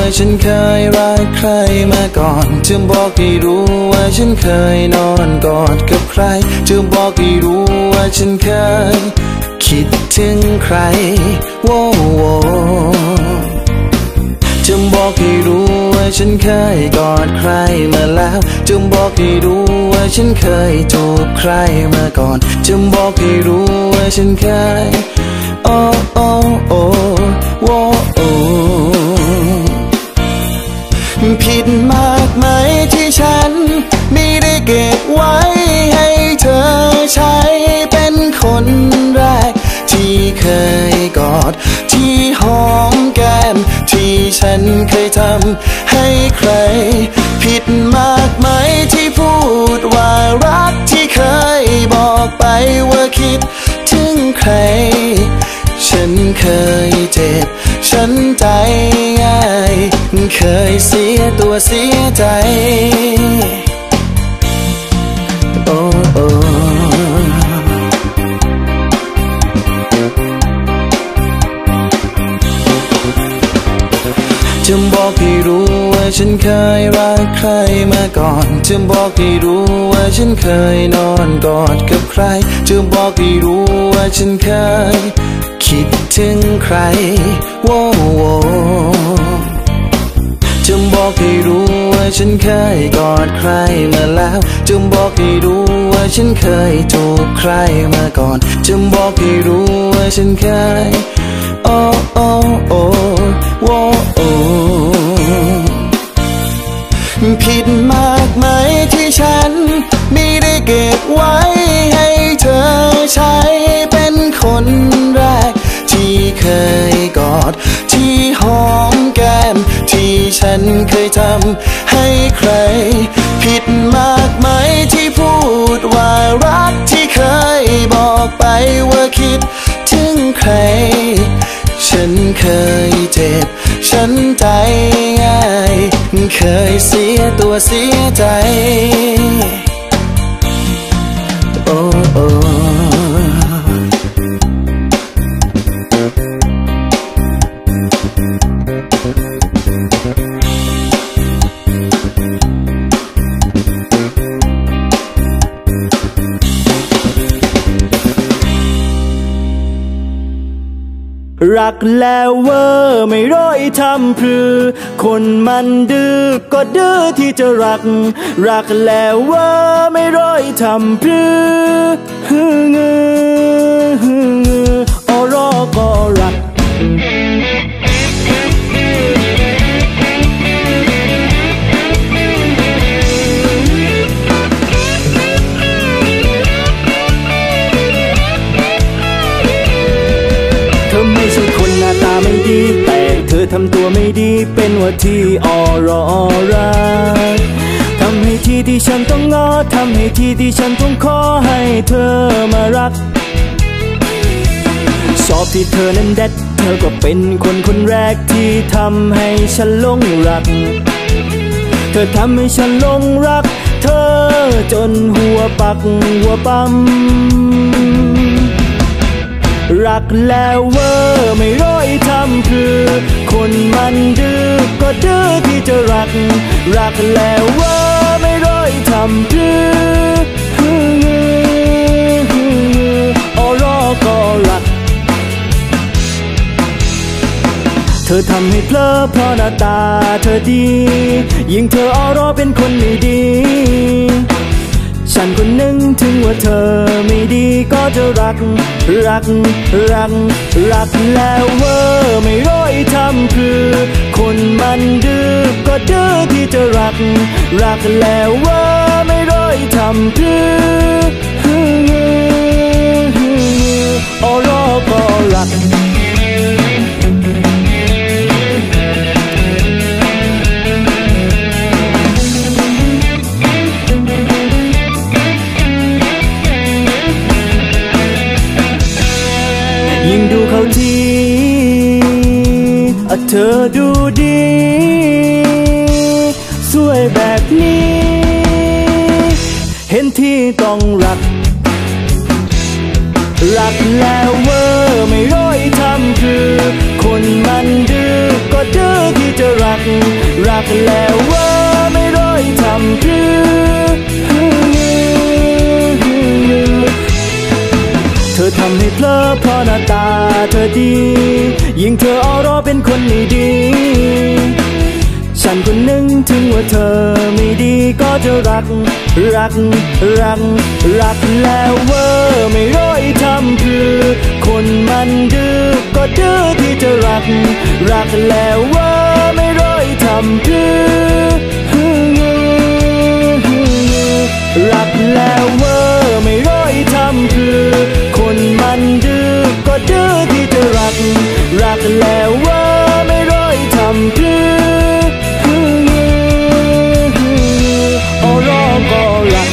ว่าฉันเคยรักใครมาก่อนจะบอกให้รู้ว่าฉันเคยนอนกอดกับใครจะบอกให้รู้ว่าฉันเคยคิดถึงใครโว้โวจะบอกให้รู้ว่าฉันเคยกอดใครมาแล้วจะบอกให้รู้ว่าฉันเคยจูบใครมาก่อนจะบอกให้รู้ว่าฉันเคยโอ้โอ้โอ้โว้โอ้ผิดมากไหมที่ฉันไม่ได้เก็บไว้ให้เธอใช้เป็นคนแรกที่เคยกอดที่หอมแก้มที่ฉันเคยทำให้ใครผิดมากไหมที่พูดว่ารักที่เคยบอกไปว่าคิดถึงใครฉันเคยเจ็บฉันใจง่ายเคยเสียตัวเสียใจโอ้โอ้จะบอกให้รู้ว่าฉันเคยรักใครมาก่อนจะบอกให้รู้ว่าฉันเคยนอนกอดกับใครจะบอกให้รู้ว่าฉันเคยคิดถึงใครโว้โวจะบอกให้รู้ว่าฉันเคยกอดใครมาแล้วจะบอกให้รู้ว่าฉันเคยจูบใครมาก่อนจะบอกให้รู้ว่าฉันเคยโอ้โอ้โอ้โว้โอ้ผิดมากไหมที่ฉันไม่ได้เก็บไว้ให้เธอใช้เป็นคนแรกที่เคยกอดที่หอมแก้มที่ฉันเคยทำให้ใครผิดมากไหมที่พูดว่ารักที่เคยบอกไปว่าคิดถึงใครฉันเคยเจ็บฉันใจง่ายเคยเสียตัวเสียใจโอ้โอ้รักแล้วเวอร์ไม่ร้อยทำพรือคนมันดื้อก็ดื้อที่จะรักแล้วเวอร์ไม่ร้อยทำพรืออรอก็รักไม่ใช่คนหน้าตาไม่ดีแต่เธอทำตัวไม่ดีเป็นว่าที่อรอรักทำให้ที่ที่ฉันต้องงอทำให้ที่ที่ฉันต้องขอให้เธอมารักชอบที่เธอนั้นเด็ดเธอก็เป็นคนแรกที่ทำให้ฉันหลงรักเธอทำให้ฉันหลงรักเธอจนหัวปักหัวปั๊มรักแล้วเวอร์ไม่ร้อยทำคือคนมันดื้อก็ดื้อที่จะรักแล้วเวอร์ไม่ร้อยทำคืออรอก็รักเธอทำให้เพลอเพราะหน้าตาเธอดียิ่งเธออรอเป็นคนไม่ดีฉันคนหนึ่งถึงว่าเธอไม่ดีก็จะรักแล้วเวอร์ไม่ร้อยทำคือคนมันดื้อก็ดื้อที่จะรักแล้วเวอร์ไม่ร้อยทำคืออรอก็รักยิ่งดูเขาทีเธอดูดีสวยแบบนี้เห็นที่ต้องรักแล้วเวอร์ไม่ร้อยทำคือคนมันดื้อก็ดื้อที่จะรักแล้วว่าไม่ร้อยทำพรือเธอทำให้เพลอเพราะหน้าตาเธอดียิ่งเธอเอารอเป็นคนไม่ดีฉันคนหนึ่งถึงว่าเธอไม่ดีก็จะรักแล้วว่าไม่ร้อยทำพรือคนมันดื้อก็ดื้อที่จะรักแล้วว่าไม่ร้อยทำพรือรักแล้วว่าไม่ร้อยทำพรือคนมันดื้อก็ดื้อที่จะรักแล้วว่าไม่ร้อยทำพรือก็รัก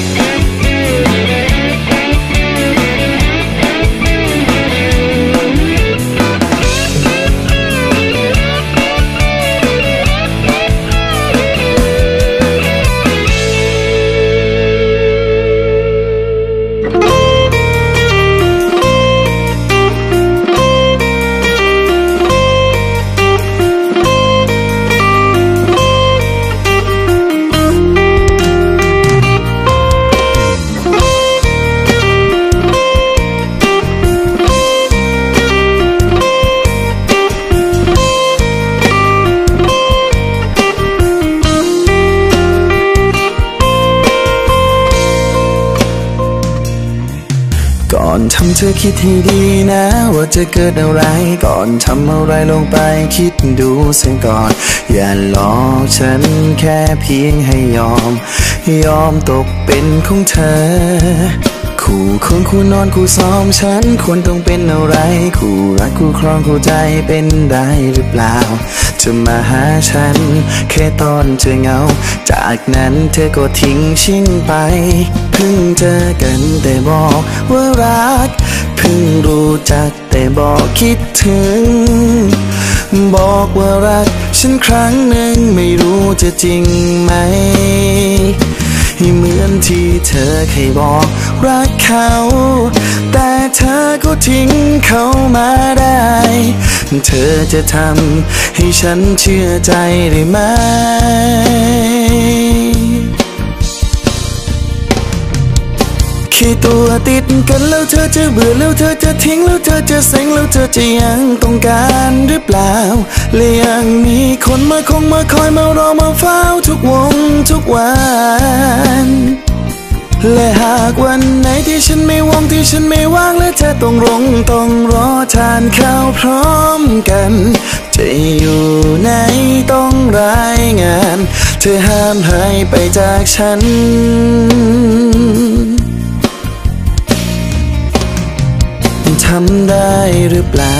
ก่อนทำเธอคิดให้ดีนะว่าจะเกิดอะไรก่อนทำอะไรลงไปคิดดูเสียก่อนอย่าหลอกฉันแค่เพียงให้ยอมตกเป็นของเธอคู่คนคู่นอนคู่ซ้อมฉันควรต้องเป็นอะไรคู่รักคู่ครองคู่ใจเป็นได้หรือเปล่าจะมาหาฉันแค่ตอนเจอเหงาจากนั้นเธอก็ทิ้งชิ่งไปเพิ่งเจอกันแต่บอกว่ารักเพิ่งรู้จักแต่บอกคิดถึงบอกว่ารักฉันครั้งหนึ่งไม่รู้จะจริงไหมเหมือนที่เธอเคยบอกรักเขาแต่เธอก็ทิ้งเขามาได้เธอจะทำให้ฉันเชื่อใจได้ไหมแค่ตัวติดกันแล้วเธอจะเบื่อแล้วเธอจะทิ้งแล้วเธอจะเซ็งแล้วเธอจะยังต้องการหรือเปล่าและยังมีคนมาคงมาคอยมารอมาเฝ้าทุกวันและหากวันไหนที่ฉันไม่ว่างที่ฉันไม่ว่างและเธอต้องรอทานข้าวพร้อมกันจะอยู่ไหนต้องรายงานเธอห้ามหายไปจากฉันทำได้หรือเปล่า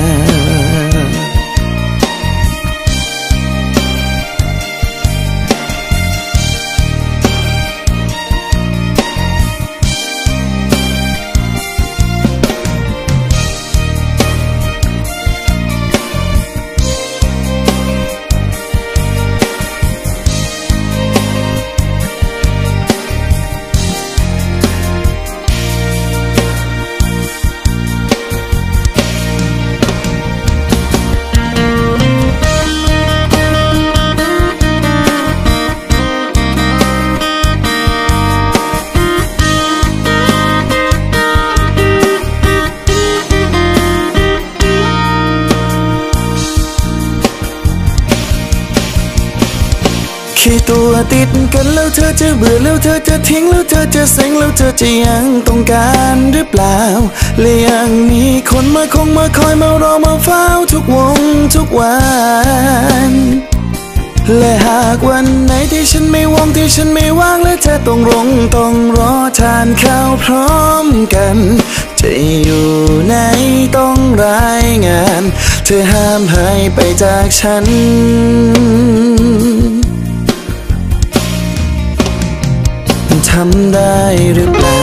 แค่ตัวติดกันแล้วเธอจะเบื่อแล้วเธอจะทิ้งแล้วเธอจะเซ็งแล้วเธอจะยังต้องการหรือเปล่าและยังมีคนมาคงมาคอยมารอมาเฝ้าทุกวันและหากวันไหนที่ฉันไม่ว่างที่ฉันไม่ว่างและเธอต้องรอทานข้าวพร้อมกันจะอยู่ไหนต้องรายงานเธอห้ามหายไปจากฉันทำได้หรือเปล่า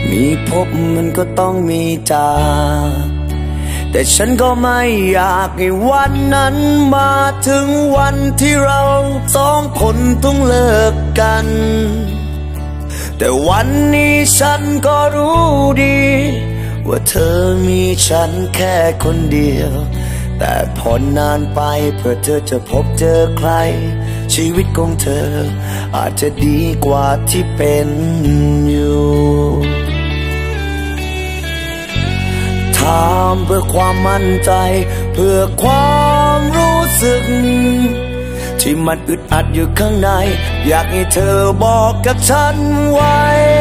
มีพบมันก็ต้องมีจากแต่ฉันก็ไม่อยากให้วันนั้นมาถึงวันที่เราสองคนต้องเลิกกันแต่วันนี้ฉันก็รู้ดีว่าเธอมีฉันแค่คนเดียวแต่พอนานไปเพื่อเธอจะพบเจอใครชีวิตของเธออาจจะดีกว่าที่เป็นอยู่ถามเพื่อความมั่นใจเพื่อความรู้สึกที่มันอึดอัดอยู่ข้างในอยากให้เธอบอกกับฉันไว้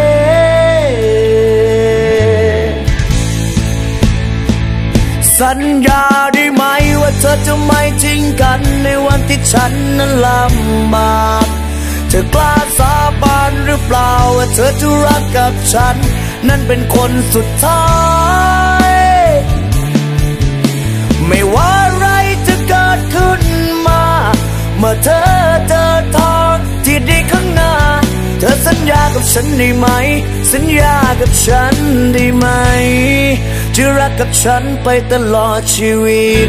สัญญาได้ไหมว่าเธอจะไม่ทิ้งกันในวันที่ฉันนั้นลำบากเธอกล้าสาบานหรือเปล่าว่าเธอจะรักกับฉันนั่นเป็นคนสุดท้ายไม่ว่าอะไรจะเกิดขึ้นมาเมื่อเธอเจอทางที่ดีข้างหน้าเธอสัญญากับฉันได้ไหมสัญญากับฉันได้ไหมจะรักกับฉันไปตลอดชีวิต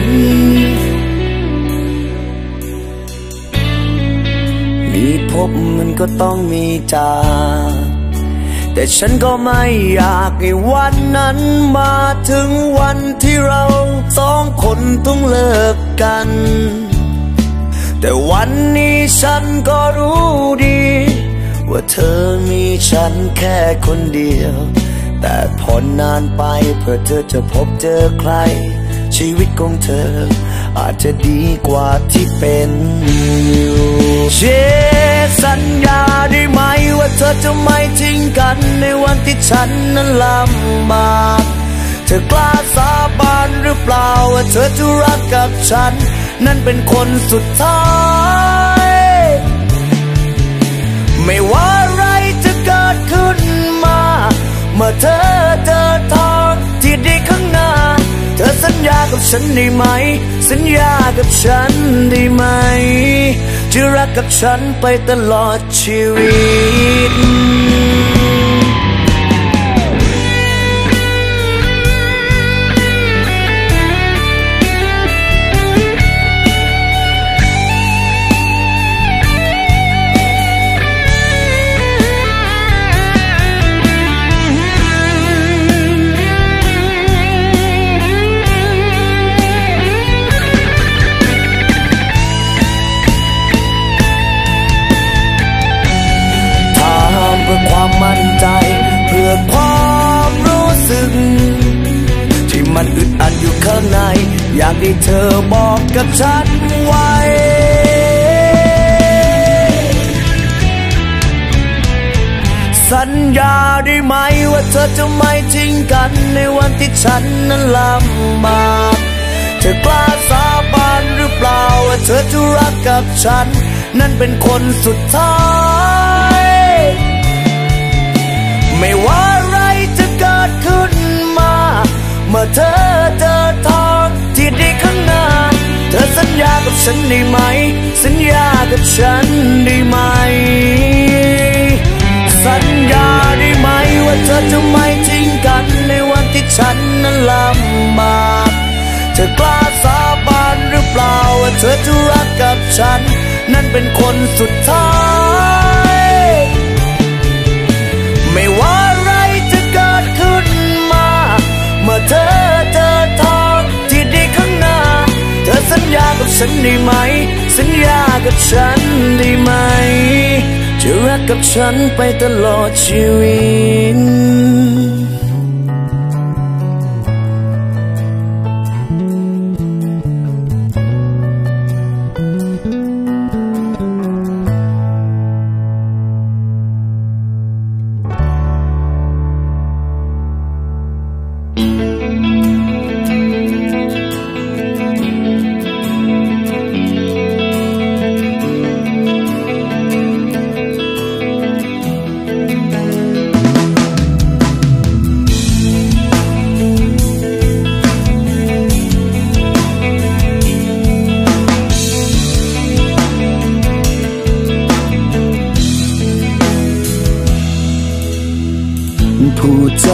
มีพบมันก็ต้องมีจากแต่ฉันก็ไม่อยากให้วันนั้นมาถึงวันที่เราสองคนต้องเลิกกันแต่วันนี้ฉันก็รู้ดีว่าเธอมีฉันแค่คนเดียวแต่พอนานไปเพื่อเธอจะพบเจอใครชีวิตของเธออาจจะดีกว่าที่เป็นอยู่สัญญาได้ไหมว่าเธอจะไม่ทิ้งกันในวันที่ฉันนั้นลำบากเธอกล้าสาบานหรือเปล่าว่าเธอจะรักกับฉันนั่นเป็นคนสุดท้ายไม่ว่าอะไรจะเกิดขึ้นมาเมื่อเธอเจอทางที่ดีข้างหน้าเธอสัญญากับฉันได้ไหมสัญญากับฉันได้ไหมจะรักกับฉันไปตลอดชีวิตความมั่นใจเพื่อความรู้สึกที่มันอึดอัดอยู่ข้างในอยากให้เธอบอกกับฉันไว้สัญญาได้ไหมว่าเธอจะไม่ทิ้งกันในวันที่ฉันนั้นลำบากเธอกล้าสาบานหรือเปล่าว่าเธอจะรักกับฉันนั่นเป็นคนสุดท้ายไม่ว่าอะไรจะเกิดขึ้นมาเมื่อเธอเจอทางที่ดีข้างหน้าเธอสัญญากับฉันได้ไหมสัญญากับฉันได้ไหมสัญญาได้ไหมว่าเธอจะไม่ทิ้งกันในวันที่ฉันนั้นลำบากเธอกล้าสาบานหรือเปล่าว่าเธอจะรักกับฉันนั่นเป็นคนสุดท้ายไม่ว่าอะไรจะเกิดขึ้นมาเมื่อเธอเจอทางที่ดีข้างหน้าเธอสัญญากับฉันได้ไหมสัญญากับฉันได้ไหมจะรักกับฉันไปตลอดชีวิต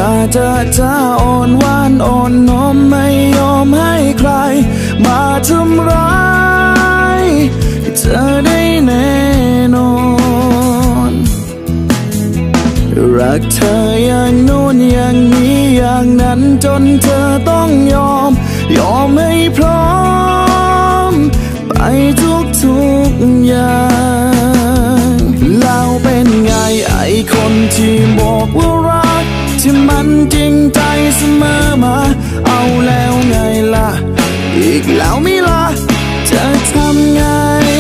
จะอ่อนหวานอ่อนน้อมไม่ยอมให้ใครมาทำร้ายเธอได้แน่นอนรักเธออย่างโน้นอย่างนี้อย่างนั้นจนเธอต้องยอมให้พร้อมไปทุกอย่างแล้วเป็นไงไอ้คนที่บอกว่ารักที่มันจริงใจเสมอมาเอาแล้วไงล่ะอีกแล้วไม่ล่ะจะทำไง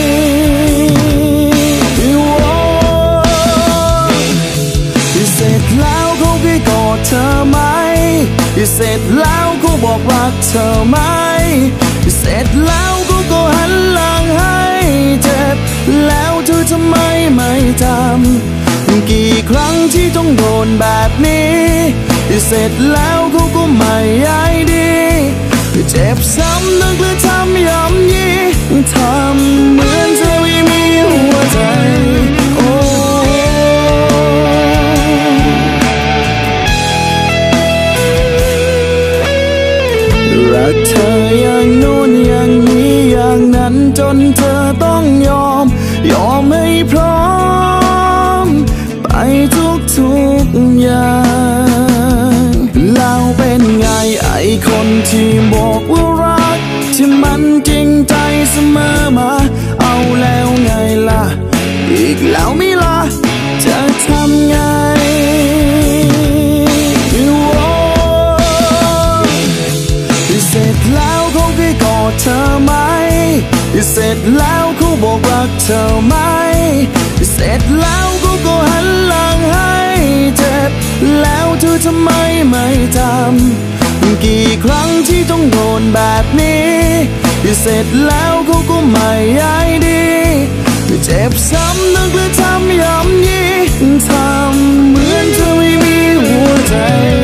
เสร็จแล้วเขาไปกอดเธอไหมเสร็จแล้วเขาบอกรักเธอไหมเสร็จแล้วเขาก็หันหลังให้เจ็บแล้วเธอทำไมไม่ทำกี่ครั้งที่ต้องโดนแบบนี้เสร็จแล้วเขาก็ไม่ใยดีเจ็บซ้ำนึกและทำย้ำยีทำเหมือนเธอไม่มีหัวใจรักเธออย่างโน้นอย่างนี้อย่างนั้นจนเธอต้องยอมให้พร้อมไปทุกอย่างแล้วเป็นไงไอ้คนที่บอกว่ารักที่มันจริงใจเสมอมาเอาแล้วไงล่ะอีกแล้วไม่ล่ะจะทำไงเสร็จแล้วเขาไปกอดเธอไหมเสร็จแล้วเขาบอกรักเธอไหมเสร็จแล้วเขาก็หันหลังให้เจ็บแล้วเธอทำไมไม่ทำกี่ครั้งที่ต้องโดนแบบนี้เสร็จแล้วเขาก็ไม่ใยดีเจ็บซ้ำนึกและทำย้ำยีทำเหมือนเธอไม่มีหัวใจ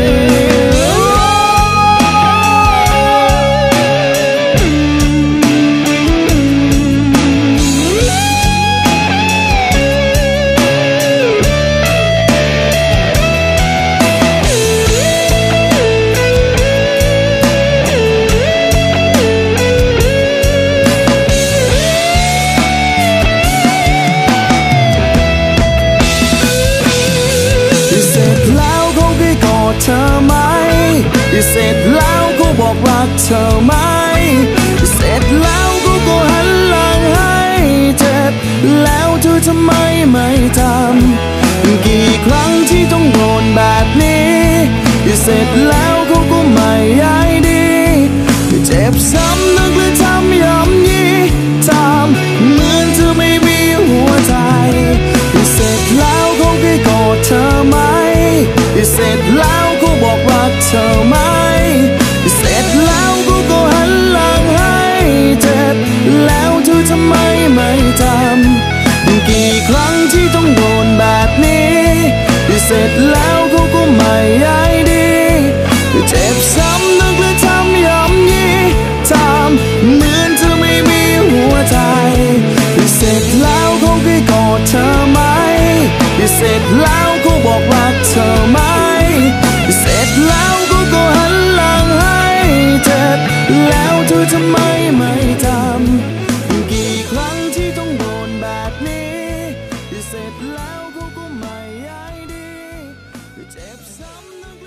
เสร็จแล้วก็บอกรักเธอไหมเสร็จแล้วก็หันหลังให้เจ็บแล้วเธอทำไมไม่ทำกี่ครั้งที่ต้องโดนแบบนี้เสร็จแล้วเขาก็ไม่ใยดีเจ็บซ้ำนึกและทำย้ำยีทำเหมือนเธอไม่มีหัวใจเสร็จแล้วเขาไปกอดเธอไหมเสร็จแล้วเขาบอกรักเธอไหมเสร็จแล้วก็หันหลังให้เจ็บแล้วเธอทำไมไม่ทำกี่ครั้งที่ต้องโดนแบบนี้เสร็จแล้วเขาก็ไม่ใยดีเจ็บซ้ำนึกและทำย้ำยีทำเหมือนเธอไม่มีหัวใจเสร็จแล้วเขาไปกอดเธอไหมเสร็จแล้วเขาบอกรักเธอไหมเสร็จแล้วก็หันหลังให้เจ็บแล้วเธอทำไมไม่ทำกี่ครั้งที่ต้องโดนแบบนี้เสร็จแล้วเขาก็ไม่ใยดีเจ็บซ้ำนึก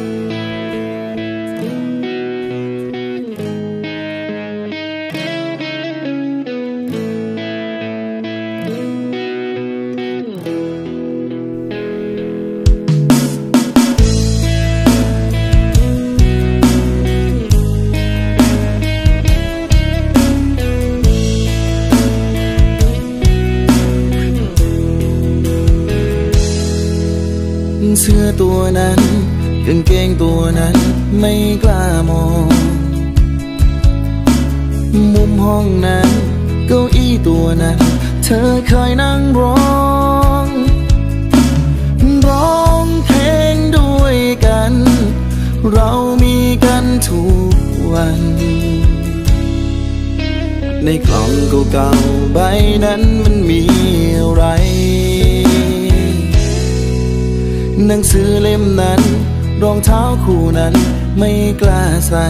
เสื้อตัวนั้นกางเกงตัวนั้นไม่กล้ามองมุมห้องนั้นเก้าอี้ตัวนั้นเธอเคยนั่งร้องเพลงด้วยกันเรามีกันทุกวัน ในกล่องเก่าๆใบนั้นมันมีอะไรหนังสือเล่มนั้นรองเท้าคู่นั้นไม่กล้าใส่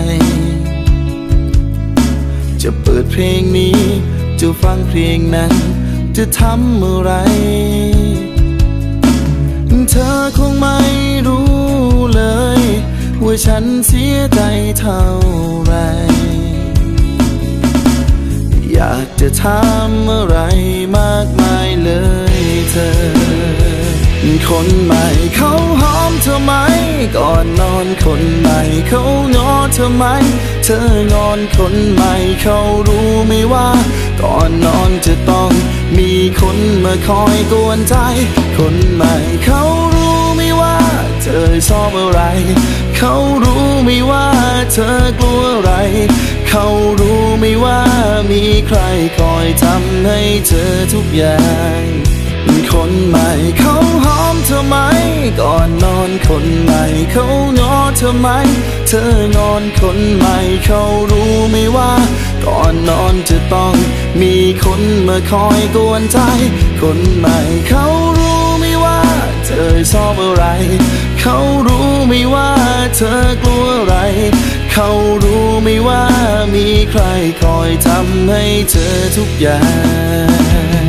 จะเปิดเพลงนี้จะฟังเพลงนั้นจะทำอะไรเธอคงไม่รู้เลยว่าฉันเสียใจเท่าไรอยากจะถามอะไรมากมายเลยเธอคนใหม่เขาหอมเธอไหมก่อนนอนคนใหม่เขางอเธอไหมเธองอนคนใหม่เขารู้ไหมว่าก่อนนอนจะต้องมีคนมาคอยกวนใจคนใหม่เขารู้ไหมว่าเธอชอบอะไรเขารู้ไหมว่าเธอกลัวอะไรเขารู้ไหมว่ามีใครคอยทำให้เธอทุกอย่างคนใหม่เขาหอมเธอไหมก่อนนอนคนใหม่เขางอเธอไหมเธองอนคนใหม่เขารู้ไหมว่าก่อนนอนจะต้องมีคนมาคอยกวนใจคนใหม่เขารู้ไหมว่าเธอชอบอะไรเขารู้ไหมว่าเธอกลัวอะไรเขารู้ไหมว่ามีใครคอยทำให้เธอทุกอย่าง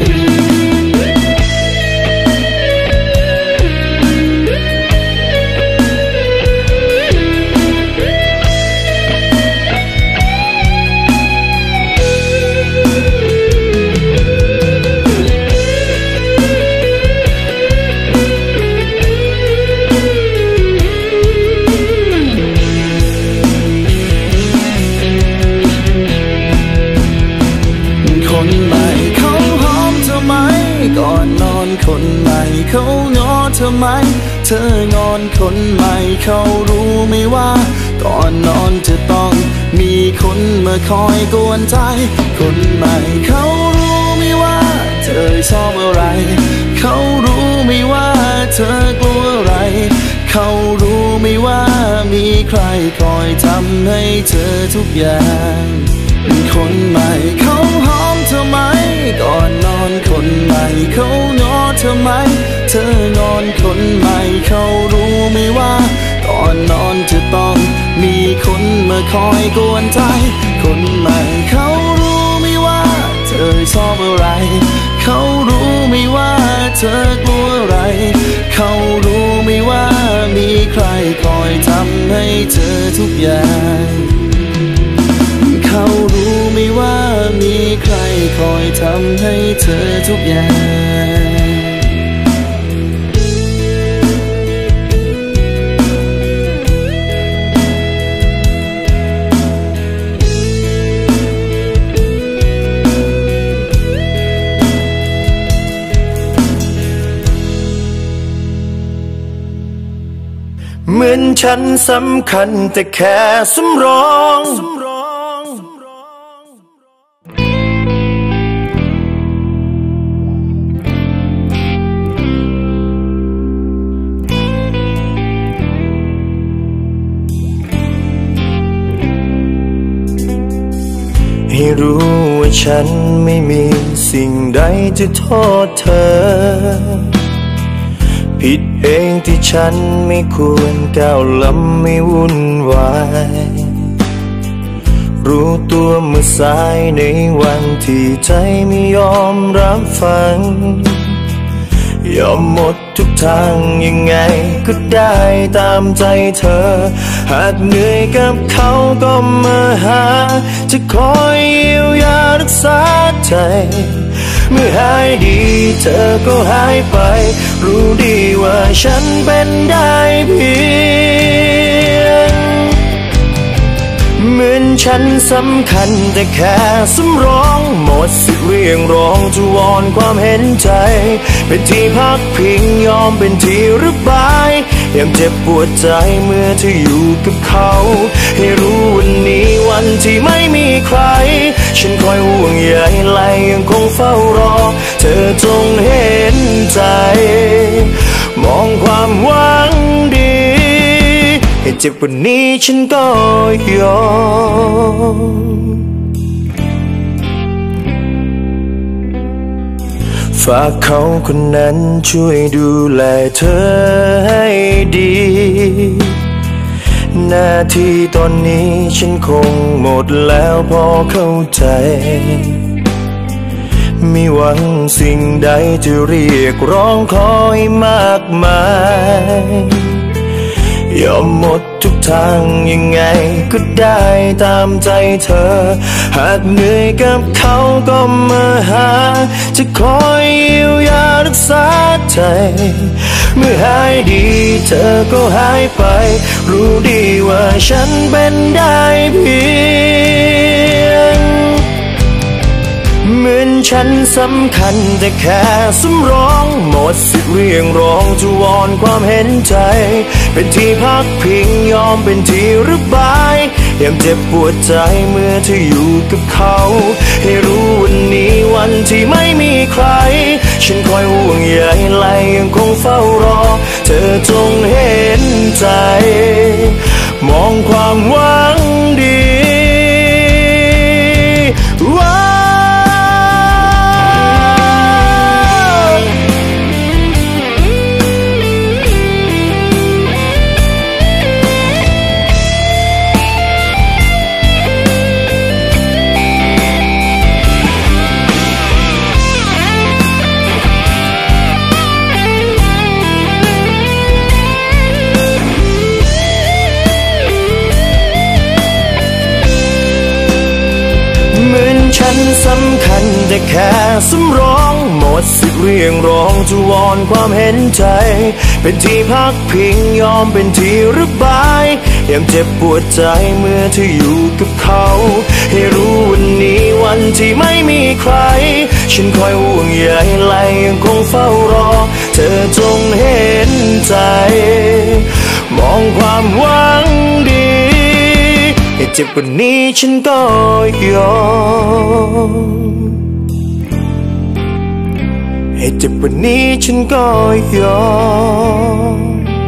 คนใหม่เขาหอมเธอไหมก่อนนอนคนใหม่เขางอเธอไหมเธองอนคนใหม่เขารู้ไหมว่าก่อนนอนจะต้องมีคนมาคอยกวนใจคนใหม่เขารู้ไหมว่าเธอชอบอะไรเขารู้ไหมว่าเธอกลัวอะไรเขารู้ไหมว่ามีใครคอยทำให้เธอทุกอย่างคนใหม่เขาหอมเธอไหมก่อนนอนคนใหม่เขางอเธอไหมเธองอนคนใหม่เขารู้ไหมว่าก่อนนอนจะต้องมีคนมาคอยกวนใจคนใหม่เขารู้ไหมว่าเธอชอบอะไรเขารู้ไหมว่าเธอกลัวอะไรเขารู้ไหมว่ามีใครคอยทำให้เธอทุกอย่างเขารู้ไหมว่ามีใครคอยทำให้เธอทุกอย่างเหมือนฉันสำคัญแต่แค่สำรองให้รู้ว่าฉันไม่มีสิ่งใดจะโทษเธอผิดเองที่ฉันไม่ควรก้าวล้ำไม่วุ่นวายรู้ตัวเมื่อสายในวันที่ใจไม่ยอมรับฟังยอมหมดทุกทางยังไงก็ได้ตามใจเธอหากเหนื่อยกับเขาก็มาหาจะคอยเยียวยารักษาใจเมื่อหายดีเธอก็หายไปรู้ดีว่าฉันเป็นได้เพียงเหมือนฉันสำคัญแต่แค่สำรองหมดสิทธิ์เรียกร้องจะวอนความเห็นใจเป็นที่พักพิงยอมเป็นที่ระบายยังเจ็บปวดใจเมื่อเธออยู่กับเขาให้รู้วันนี้วันที่ไม่มีใครฉันคอยห่วงใยและยังคงเฝ้ารอเธอจงเห็นใจมองความหวังดีให้เจ็บวันนี้ฉันก็ยอมฝากเขาคนนั้นช่วยดูแลเธอให้ดีนาทีตอนนี้ฉันคงหมดแล้วพอเข้าใจไม่หวังสิ่งใดจะเรียกร้องขอให้มากมายยอมหมดทุกทางยังไงก็ได้ตามใจเธอหากเหนื่อยกับเขาก็มาหาจะคอยเยียวยารักษาใจเมื่อหายดีเธอก็หายไปรู้ดีว่าฉันเป็นได้เพียงเหมือนฉันสำคัญแต่แค่สำรองหมดสิทธิ์เรียกร้องจะวอนความเห็นใจเป็นที่พักพิงยอมเป็นที่ระบายยังเจ็บปวดใจเมื่อเธออยู่กับเขาให้รู้วันนี้วันที่ไม่มีใครฉันคอยห่วงใยและยังคงเฝ้ารอเธอจงเห็นใจมองความหวังดีฉันสำคัญแต่แค่สำรองหมดสิทธิ์เรียกร้องจะวอนความเห็นใจเป็นที่พักพิงยอมเป็นที่ระบายยังเจ็บปวดใจเมื่อเธออยู่กับเขาให้รู้วันนี้วันที่ไม่มีใครฉันคอยห่วงใยและยังคงเฝ้ารอเธอจงเห็นใจมองความหวังดีให้เจ็บกว่านี้ฉันก็ยอมให้เจ็บกว่านี้ฉันก็ยอม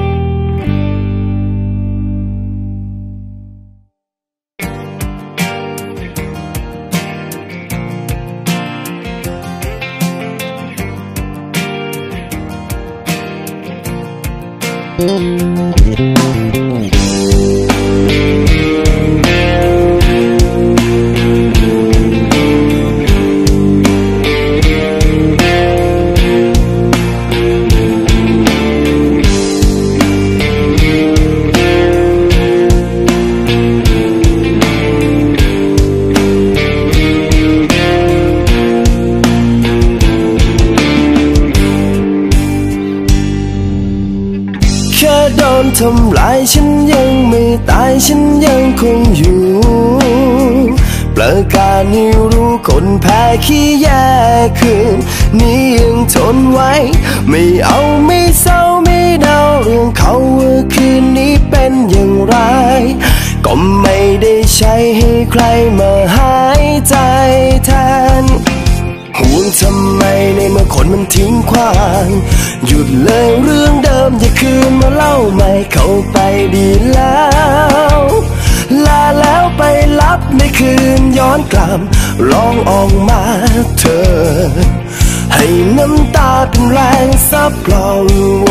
โดนทำลายฉันยังไม่ตายฉันยังคงอยู่เปลือกานิ้วรู้คนแพ้ขี้แย่คืนนี้ยังทนไว้ไม่เอาไม่เศร้าไม่เดาเรื่องเขาว่าคืนนี้เป็นอย่างไรก็ไม่ได้ใช้ให้ใครมาหายใจแทนห่วงทำไมในเมื่อคนมันทิ้งขว้างหยุดเลยเรื่องเดิมอย่าคืนมาเล่าใหม่เข้าไปดีแล้วลาแล้วไปรับไม่คืนย้อนกลับลองออกมาเธอให้น้ำตาเป็นแรงซับกลอง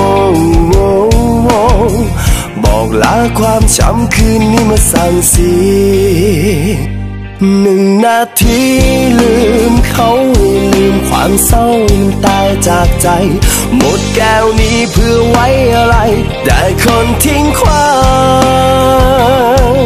บอกลาความช้ำคืนนี้มาสั่งเสีย1 นาทีลืมเขาลืมความเศร้ามันตายจากใจหมดแก้วนี้เพื่อไว้อะไรได้คนทิ้งขว้าง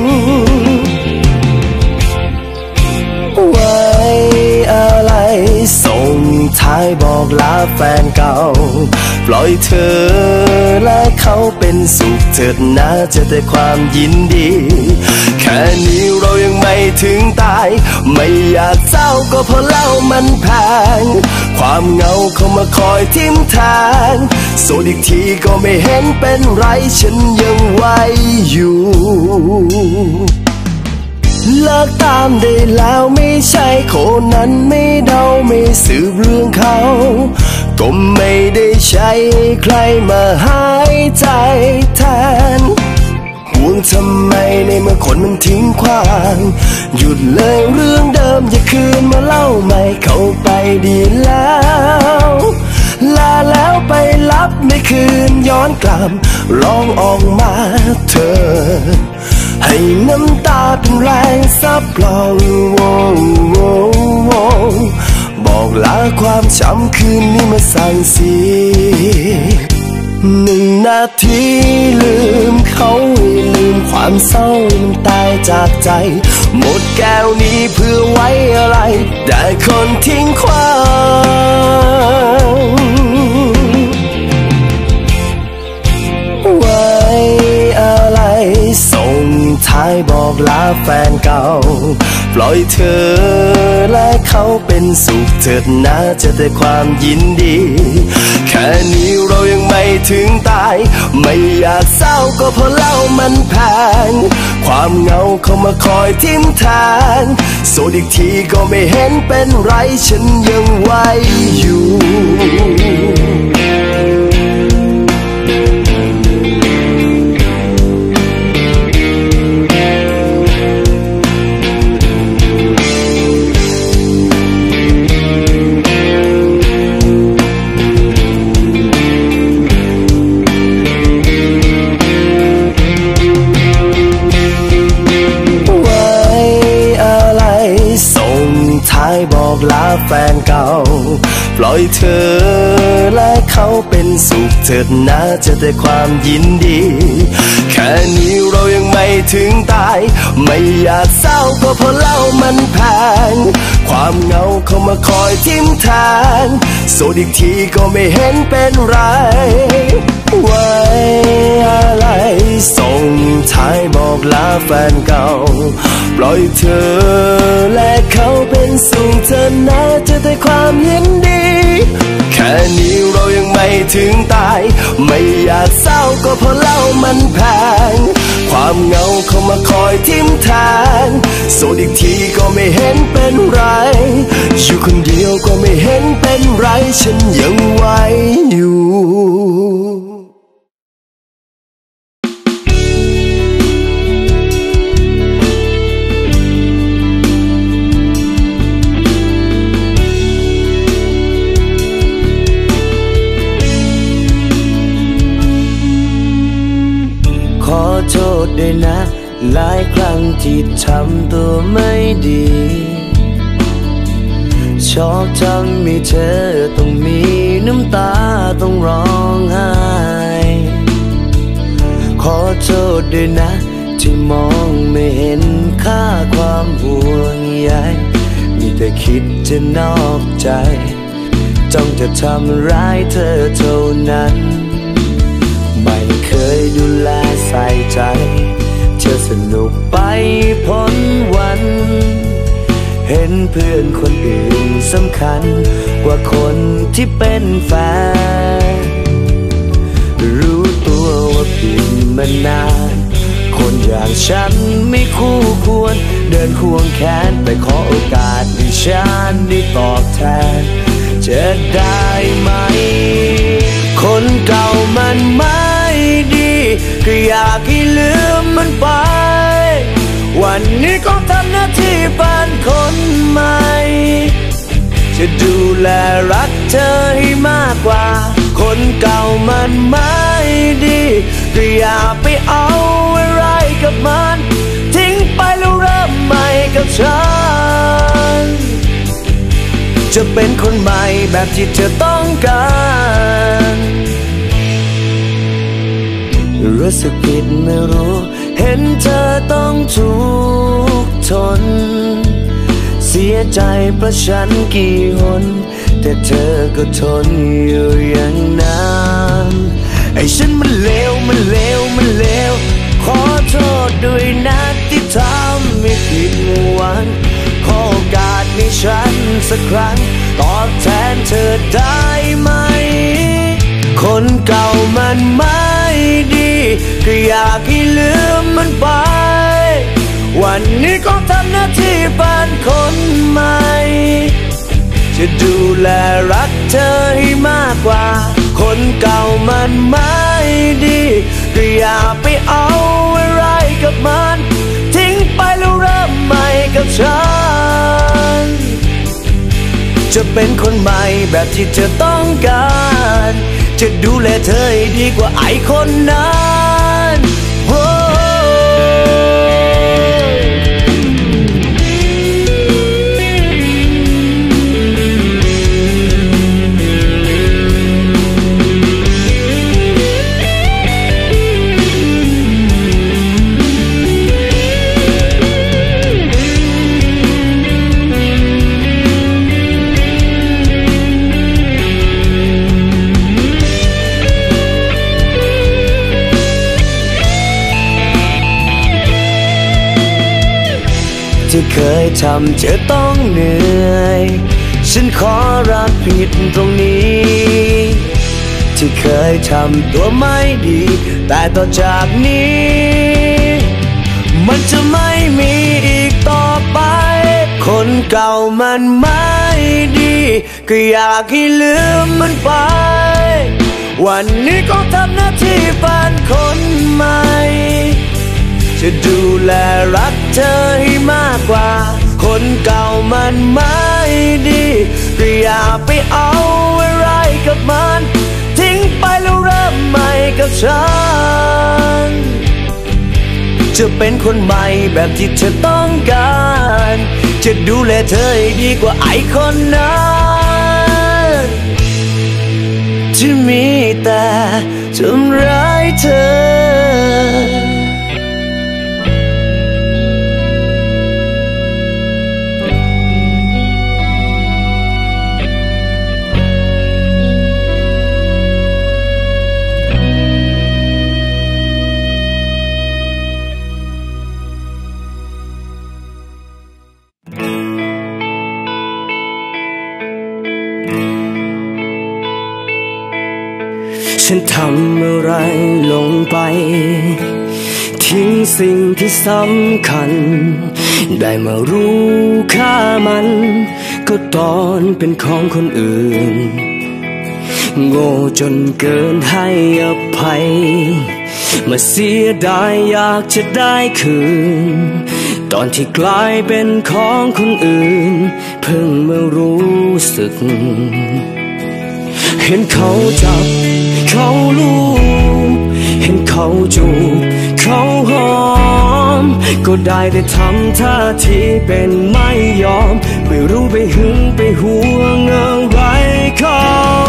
ไว้อะไรส่งท้ายบอกลาแฟนเก่าปล่อยเธอและเขาเป็นสุขเถิดนะเจอแต่ความยินดีแค่นี้เรายังไม่ถึงตายไม่อยากเศร้าก็เพราะเล่ามันแพงความเหงาเข้ามาคอยทิ่มแทงโสดอีกทีก็ไม่เห็นเป็นไรฉันยังไหวอยู่เลิกตามได้แล้วไม่ใช่คนนั้นไม่เดาไม่สืบเรื่องเขาก็ไม่ได้ใช้ใครมาหายใจแทนห่วงทำไมในเมื่อคนมันทิ้งขว้างหยุดเลยเรื่องเดิมอย่าคืนมาเล่าใหม่เข้าไปดีแล้วลาแล้วไปลับไม่คืนย้อนกลับร้องออกมาเธอให้น้ำตาเป็นแรงซับลองบอกลาความช้ำคืนนี้มาสั่งเสีย1 นาทีลืมเขาลืมความเศร้ามันตายจากใจหมดแก้วนี้เพื่อไว้อะไรแต่คนทิ้งขว้างไว้อะไรส่งท้ายบอกลาแฟนเก่าปล่อยเธอและเขาเป็นสุขเถิดนะจะแต่ความยินดีแค่นี้เรายังไม่ถึงตายไม่อยากเศร้าก็เพราะเล่ามันแพงความเหงาเข้ามาคอยทิ่มแทงโสดอีกทีก็ไม่เห็นเป็นไรฉันยังไหวอยู่บอกลาแฟนเก่าปล่อยเธอและเขาเป็นสุขเถิดนะจะแต่ความยินดีแค่นี้เรายังไม่ถึงตายไม่อยากเศร้าก็เพราะเล่ามันแพงความเหงาเข้ามาคอยทิ่มแทงโสดอีกทีก็ไม่เห็นเป็นไรไว้อะไรส่งท้ายบอกลาแฟนเก่าปล่อยเธอและเขาเป็นสุขเถิดนะจะแต่ความยินดีแค่นี้เรายังไม่ถึงตายไม่อยากเศร้าก็เพราะเล่ามันแพงความเหงาเข้ามาคอยทิ่มแทงโสดอีกทีก็ไม่เห็นเป็นไรอยู่คนเดียวก็ไม่เห็นเป็นไรฉันยังไหวอยู่ขอโทษด้วยนะหลายครั้งที่ทำตัวไม่ดีชอบทำให้เธอต้องมีน้ำตาต้องร้องไห้ขอโทษด้วยนะที่มองไม่เห็นค่าความห่วงใยมีแต่คิดจะนอกใจจ้องจะทำร้ายเธอเท่านั้นไม่เคยดูแลใส่ใจเธอสนุกไปพ้นวันเห็นเพื่อนคนอื่นสำคัญกว่าคนที่เป็นแฟนรู้ตัวว่าผิดมานานคนอย่างฉันไม่คู่ควรเดินควงแขนไปขอโอกาสให้ฉันได้ตอบแทนจะได้ไหมคนเก่ามันไม่ดีก็อยากให้ลืมมันไปวันนี้ก็ทำหน้าที่เป็นคนใหม่จะดูแลรักเธอให้มากกว่าคนเก่ามันไม่ดีก็อย่าไปเอาอะไรกับมันทิ้งไปแล้วเริ่มใหม่กับฉันจะเป็นคนใหม่แบบที่เธอต้องการรู้สึกผิดไม่รู้เห็นเธอต้องทุกข์ทนเสียใจเพราะฉันกี่หนแต่เธอก็ทนอยู่อย่างนั้นไอ้ฉันมันเลวมันเลวมันเลวขอโทษด้วยนะที่ทำให้ผิดหวังขอโอกาสให้ฉันสักครั้งตอบแทนเธอได้ไหมคนเก่ามันไม่ดีก็อยากให้ลืมมันไปวันนี้ก็ทำหน้าที่เป็นคนใหม่จะดูแลรักเธอให้มากกว่าคนเก่ามันไม่ดีก็อย่าไปเอาอะไรกับมันทิ้งไปแล้วเริ่มใหม่กับฉันจะเป็นคนใหม่แบบที่เธอต้องการจะดูแลเธอให้ดีกว่าไอ้คนนั้นที่เคยทำเธอต้องเหนื่อยฉันขอรับผิดตรงนี้ที่เคยทำตัวไม่ดีแต่ต่อจากนี้มันจะไม่มีอีกต่อไปคนเก่ามันไม่ดีก็อยากให้ลืมมันไปวันนี้ก็ทำหน้าที่เป็นคนใหม่จะดูแลรักเธอให้มากกว่าคนเก่ามันไม่ดีก็อย่าไปเอาอะไรกับมันทิ้งไปแล้วเริ่มใหม่กับฉันจะเป็นคนใหม่แบบที่เธอต้องการจะดูแลเธอให้ดีกว่าไอ้คนนั้นที่มีแต่ทำร้ายเธอฉันทำอะไรลงไปทิ้งสิ่งที่สำคัญได้มารู้ค่ามันก็ตอนเป็นของคนอื่นโง่จนเกินให้อภัยมาเสียดายอยากจะได้คืนตอนที่กลายเป็นของคนอื่นเพิ่งมารู้สึกเห็นเขาจับเขาลูบเห็นเขาจูบเขาหอมก็ได้แต่ทำท่าทีเป็นไม่ยอมไม่รู้ไปหึงไปห่วงอะไรเขา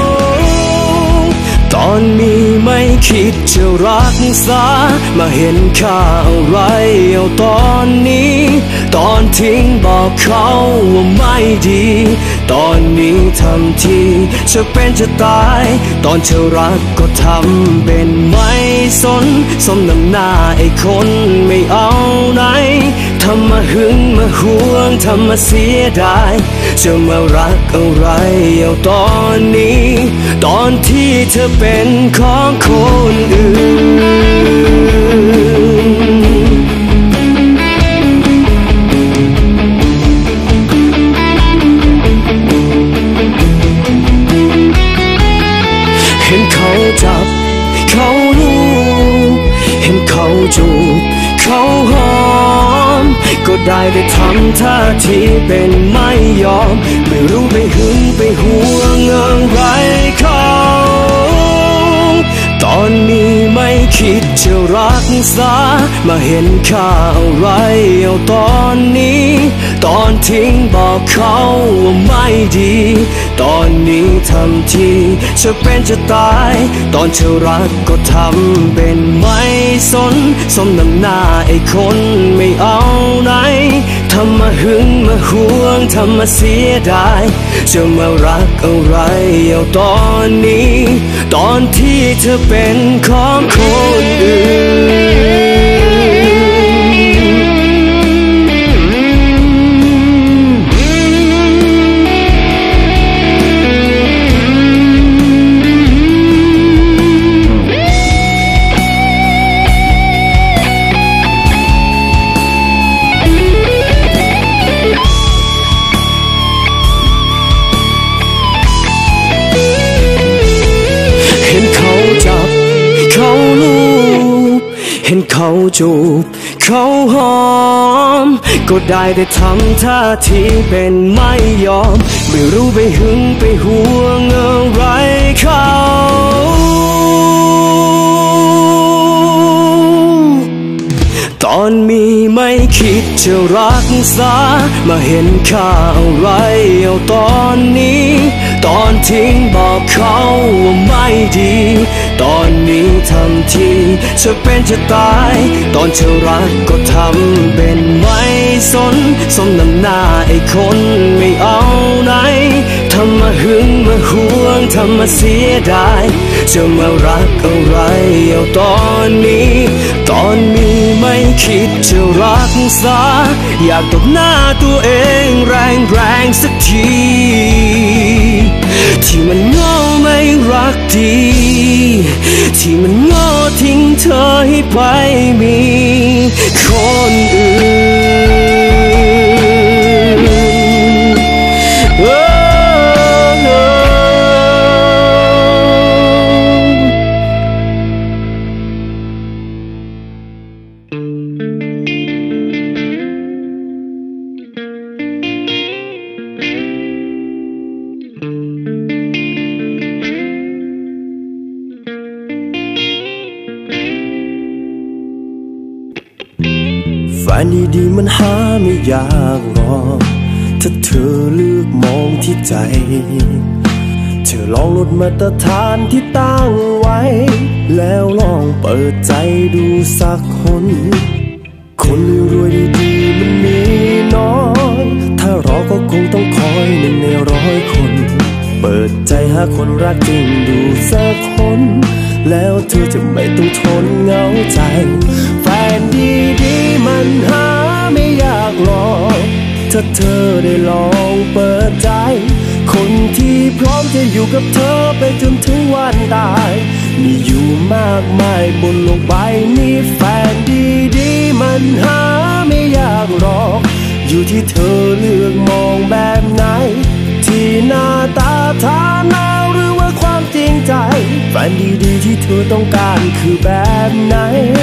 ตอนนี้ไม่คิดจะรักษามาเห็นค่าอะไรเอาตอนนี้ตอนทิ้งบอกเขาว่าไม่ดีตอนนี้ทำทีจะเป็นจะตายตอนเธอรักก็ทำเป็นไม่สนสมน้ำหน้าไอ้คนไม่เอาไหนทำมาหึงมาห่วงทำมาเสียดายจะมารักอะไรเอาตอนนี้ตอนที่เธอเป็นของคนอื่นเห็นเขาจับเขาลูบเห็นเขาจูบเขาหอมก็ได้แต่ทำท่าทีเป็นไม่ยอมไม่รู้ไปหึงไปห่วงอะไรเขาตอนนี้ไม่คิดจะรักษามาเห็นค่าอะไรเอาตอนนี้ตอนทิ้งบอกเขาว่าไม่ดีตอนนี้ทำทีจะเป็นจะตายตอนเธอรักก็ทำเป็นไม่สนสมน้ำหน้าไอ้คนไม่เอาไหนทำมาหึงมาห่วงทำมาเสียดายจะมารักอะไรเอาตอนนี้ตอนที่เธอเป็นของคนอื่นเขาจับเขาลูบเห็นเขาเขาจูบเขาหอมก็ได้แต่ทำท่าทีเป็นไม่ยอมไม่รู้ไปหึงไปห่วงอะไรเขาตอนมีไม่คิดจะรักษามาเห็นค่าอะไรเอาตอนนี้ตอนทิ้งบอกเขาว่าไม่ดีตอนนี้ทำทีจะเป็นจะตายตอนเธอรักก็ทำเป็นไม่สนสมน้ำหน้าไอ้คนไม่เอาไหนทำมาหึงมาห่วงทำมาเสียดายจะมารักอะไรเอาตอนนี้ตอนมีไม่คิดจะรักษาอยากตบหน้าตัวเองแรงสักทีที่มันโง่ไม่รักดีที่มันโง่ทิ้งเธอให้ไปมีคนอื่นแฟนดีๆมันหาไม่ยากหรอกถ้าเธอเลือกมองที่ใจเธอลองลดมาตรฐานที่ตั้งไว้แล้วลองเปิดใจดูสักคนคนรวยดีๆมันมีน้อยถ้ารอก็คงต้องคอย1 ใน 100 คนเปิดใจหาคนรักจริงดูสักคนแล้วเธอจะไม่ต้องทนเหงาใจแฟนดีๆมันหาไม่ยากหรอกถ้าเธอได้ลองเปิดใจคนที่พร้อมจะอยู่กับเธอไปจนถึงวันตายมีอยู่มากมายบนโลกใบนี้แฟนดีๆมันหาไม่ยากหรอกอยู่ที่เธอเลือกมองแบบไหนที่หน้าตาฐานะหรือว่าความจริงใจแฟนดีๆที่เธอต้องการคือแบบไหน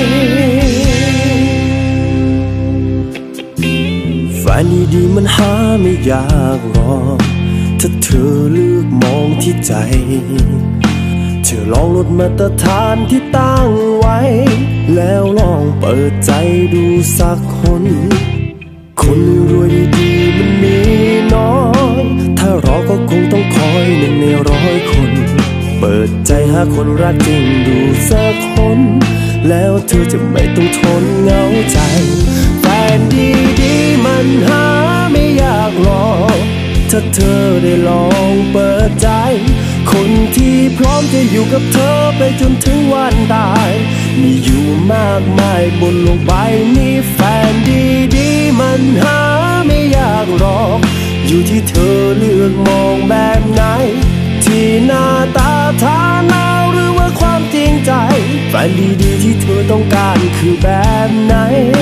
แฟนดีๆมันหาไม่ยากหรอกถ้าเธอเลือกมองที่ใจเธอลองลดมาตรฐานที่ตั้งไว้แล้วลองเปิดใจดูสักคนคนรวยดีๆมันมีน้อยถ้ารอก็คงต้องคอย1 ใน 100 คนเปิดใจหาคนรักจริงดูสักคนแล้วเธอจะไม่ต้องทนเหงาใจแฟนดีๆมันหาไม่ยากหรอกถ้าเธอได้ลองเปิดใจคนที่พร้อมจะอยู่กับเธอไปจนถึงวันตายมีอยู่มากมายบนโลกใบนี้แฟนดีๆมันหาไม่ยากหรอกอยู่ที่เธอเลือกมองแบบไหนที่หน้าตาฐานะหรือว่าความจริงใจแฟนดีๆที่เธอต้องการคือแบบไหน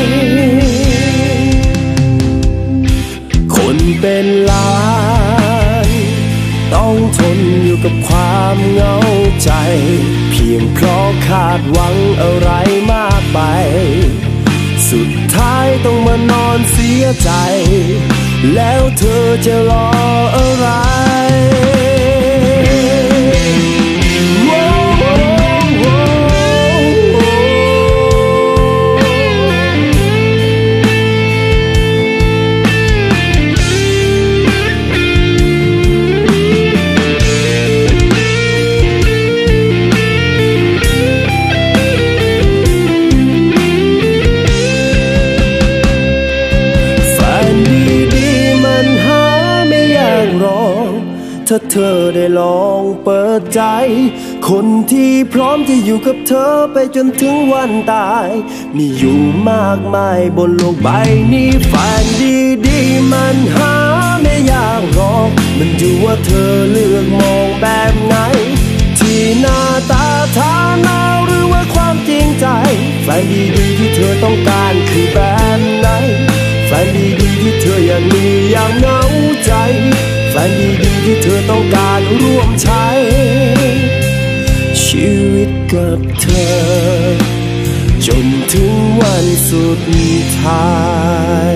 คนเป็นล้านต้องทนอยู่กับความเหงาใจเพียงเพราะคาดหวังอะไรมากไปสุดท้ายต้องมานอนเสียใจแล้วเธอจะรออะไรถ้าเธอได้ลองเปิดใจคนที่พร้อมจะอยู่กับเธอไปจนถึงวันตายมีอยู่มากมายบนโลกใบนี้แฟนดีๆมันหาไม่ยากหรอกมันอยู่ว่าเธอเลือกมองแบบไหนที่หน้าตาฐานะหรือว่าความจริงใจแฟนดีๆที่เธอต้องการคือแบบไหนแฟนดีๆที่เธออยากมีอย่างเหงาใจแฟนดีๆที่เธอต้องการร่วมใช้ชีวิตกับเธอจนถึงวันสุดท้าย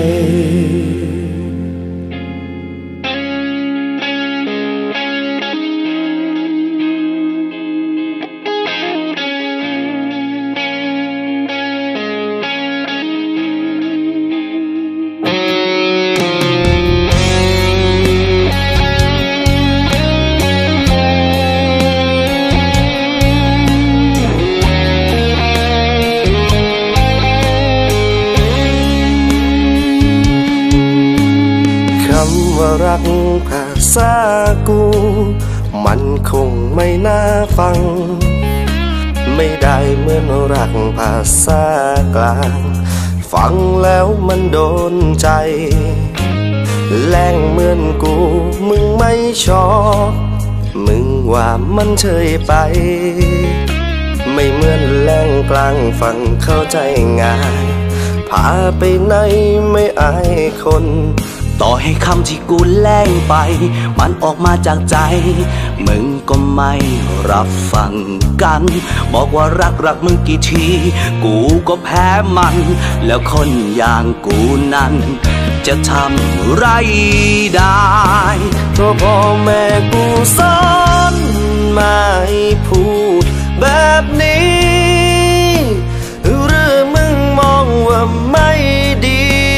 รักภาษากูมันคงไม่น่าฟังไม่ได้เหมือนรักภาษากลางฟังแล้วมันโดนใจแรงเหมือนกูมึงไม่ชอบมึงว่ามันเฉยไปไม่เหมือนแรงกลางฟังเข้าใจง่ายพาไปไหนไม่อายคนต่อให้คำที่กูแล้งไปมันออกมาจากใจมึงก็ไม่รับฟังกันบอกว่ารักมึงกี่ทีกูก็แพ้มันแล้วคนอย่างกูนั้นจะทำไรได้ตัวพ่อแม่กูสอนมาให้พูดแบบนี้หรือมึงมองว่าไม่ดี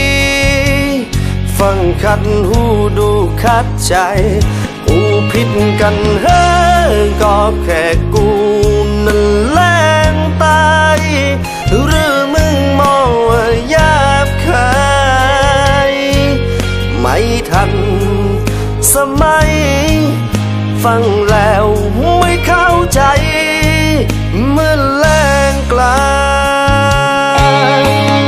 ฟังขัดหูดูขัดใจกูผิดกันเฮ้ก็แค่กูนั่นแหลงตายหรือมึงมองว่าหยาบคายไม่ทันสมัยฟังแล้วไม่เข้าใจเมื่อแรงกลาง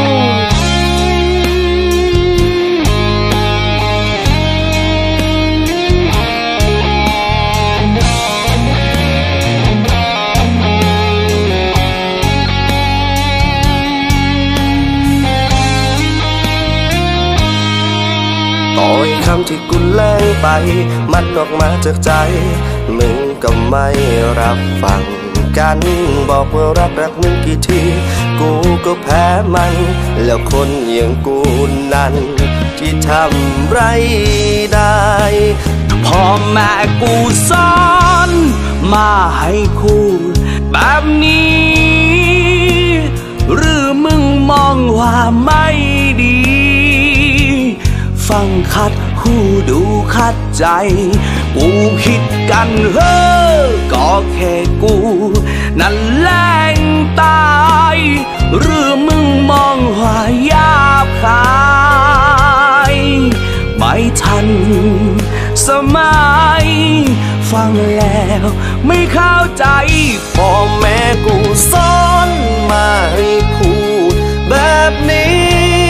คำที่กูแล้งไปมันออกมาจากใจมึงก็ไม่รับฟังกันบอกว่ารักมึงกี่ทีกูก็แพ้มันแล้วคนอย่างกูนั้นที่ทำไรได้พ่อแม่กูสอนมาให้พูดแบบนี้หรือมึงมองว่าไม่ดีฟังขัดหูดูขัดใจกูคิดกันเฮ้อก็แค่กูนั่นแหลงตายหรือมึงมองว่าหยาบคายไม่ทันสมัยฟังแล้วไม่เข้าใจพ่อแม่กูสอนมาให้พูดแบบนี้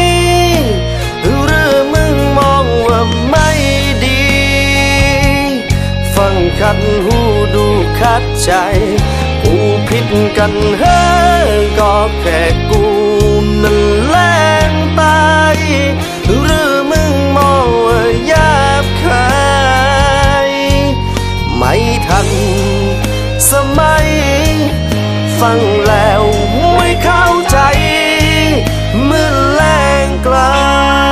ไม่ดีฟังขัดหูดูขัดใจกูผิดกันเฮ้ก็แค่กูนั่นแหลงตายหรือมึงมองว่าหยาบคายไม่ทันสมัยฟังแล้วไม่เข้าใจเมื่อแรงกลาง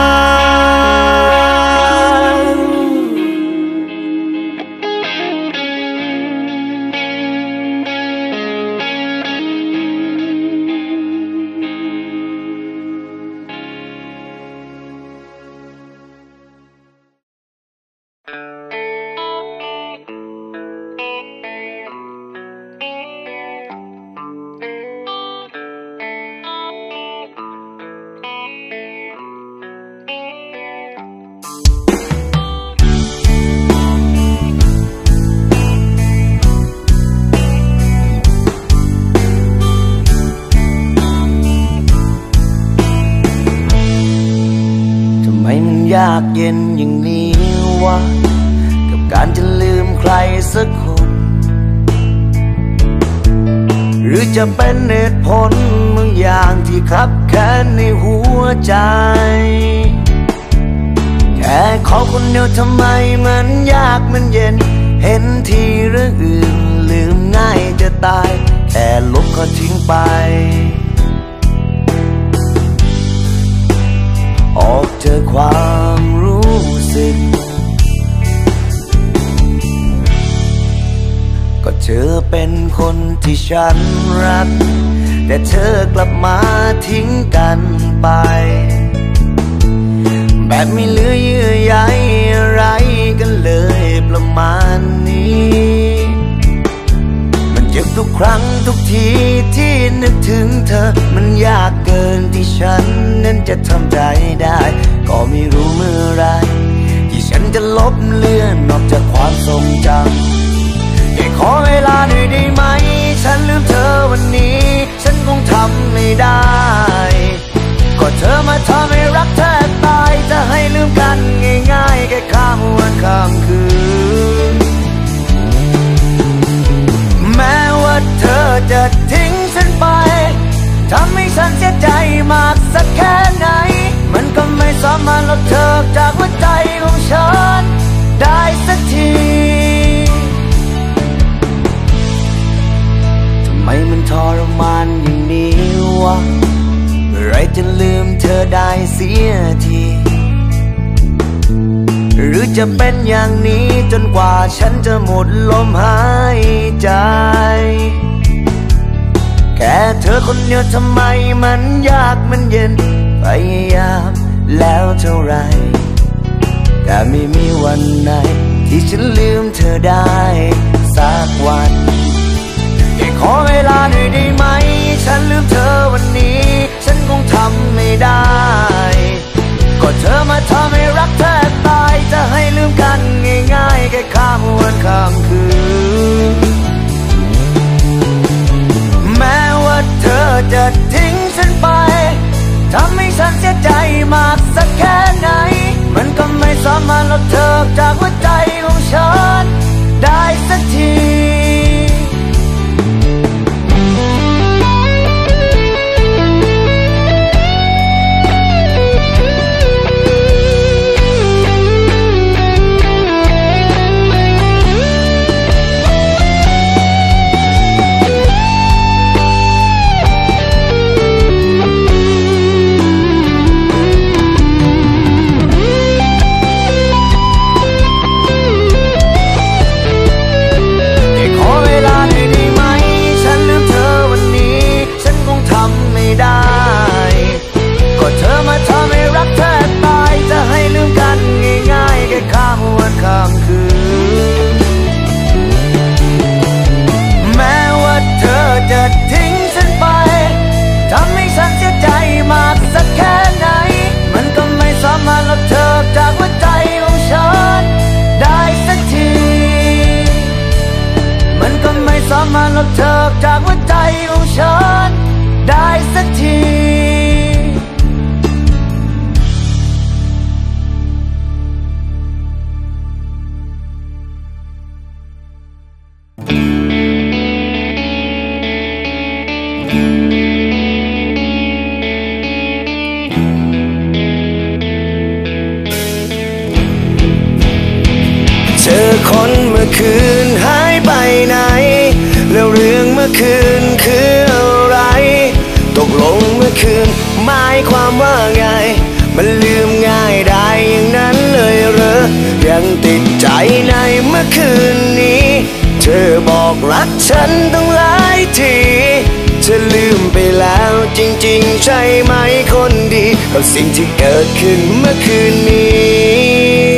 ยากเย็นอย่างนี้วะกับการจะลืมใครสักคนหรือจะเป็นเหตุผลบางอย่างที่คับแค้นในหัวใจแค่ขอคนเดียวทำไมมันยากมันเย็นเห็นทีเรื่องอื่นลืมง่ายจะตายแค่ลบก็ทิ้งไปเจอความรู้สึกก็เธอเป็นคนที่ฉันรักแต่เธอกลับมาทิ้งกันไปแบบไม่เหลือเยื่อใยอะไรกันเลยประมาณนี้มันเจ็บทุกครั้งทุกทีที่นึกถึงเธอมันยากเกินที่ฉันนั้นจะทำใจได้ก็ไม่รู้เมื่อไรที่ฉันจะลบเลือนออกจากความทรงจำแค่ขอเวลาหน่อยได้ไหมฉันลืมเธอวันนี้ฉันคงทำไม่ได้ก็เธอมาทำให้รักแทบตายจะให้ลืมกันง่ายๆแค่ข้ามวันข้ามคืนแม้ว่าเธอจะทิ้งฉันไปทำให้ฉันเสียใจมากสักแค่ไหนมันก็ไม่สามารถลบเธอจากหัวใจของฉันได้สักทีทำไมมันทรมานอย่างนี้วะเมื่อไรจะลืมเธอได้เสียทีหรือจะเป็นอย่างนี้จนกว่าฉันจะหมดลมหายใจแค่เธอคนเดียวทำไมมันยากมันเย็นพยายามแล้วเท่าไรแต่ไม่มีวันไหนที่ฉันลืมเธอได้สักวันแค่ขอเวลาหน่อยได้ไหมฉันลืมเธอวันนี้ฉันคงทำไม่ได้ก็เธอมาทำให้รักแทบตายจะให้ลืมกันง่ายๆแค่ข้ามวันข้ามคืนแม้ว่าเธอจะทิ้งฉันไปทำให้ฉันเสียใจมากสักแค่ไหนมันก็ไม่สามารถลบเธอจากหัวใจของฉันได้สักทีมาลบเธอจากหัวใจของฉันได้สักทีเจอคนเมื่อคืนหายไปไหนแล้วเรื่องเมื่อคืนคืออะไรตกลงเมื่อคืนหมายความว่าไงมันลืมง่ายได้อย่างนั้นเลยเหรอยังติดใจในเมื่อคืนนี้เธอบอกรักฉันต้องหลายทีเธอลืมไปแล้วจริงๆใช่ไหมคนดีกับสิ่งที่เกิดขึ้นเมื่อคืนนี้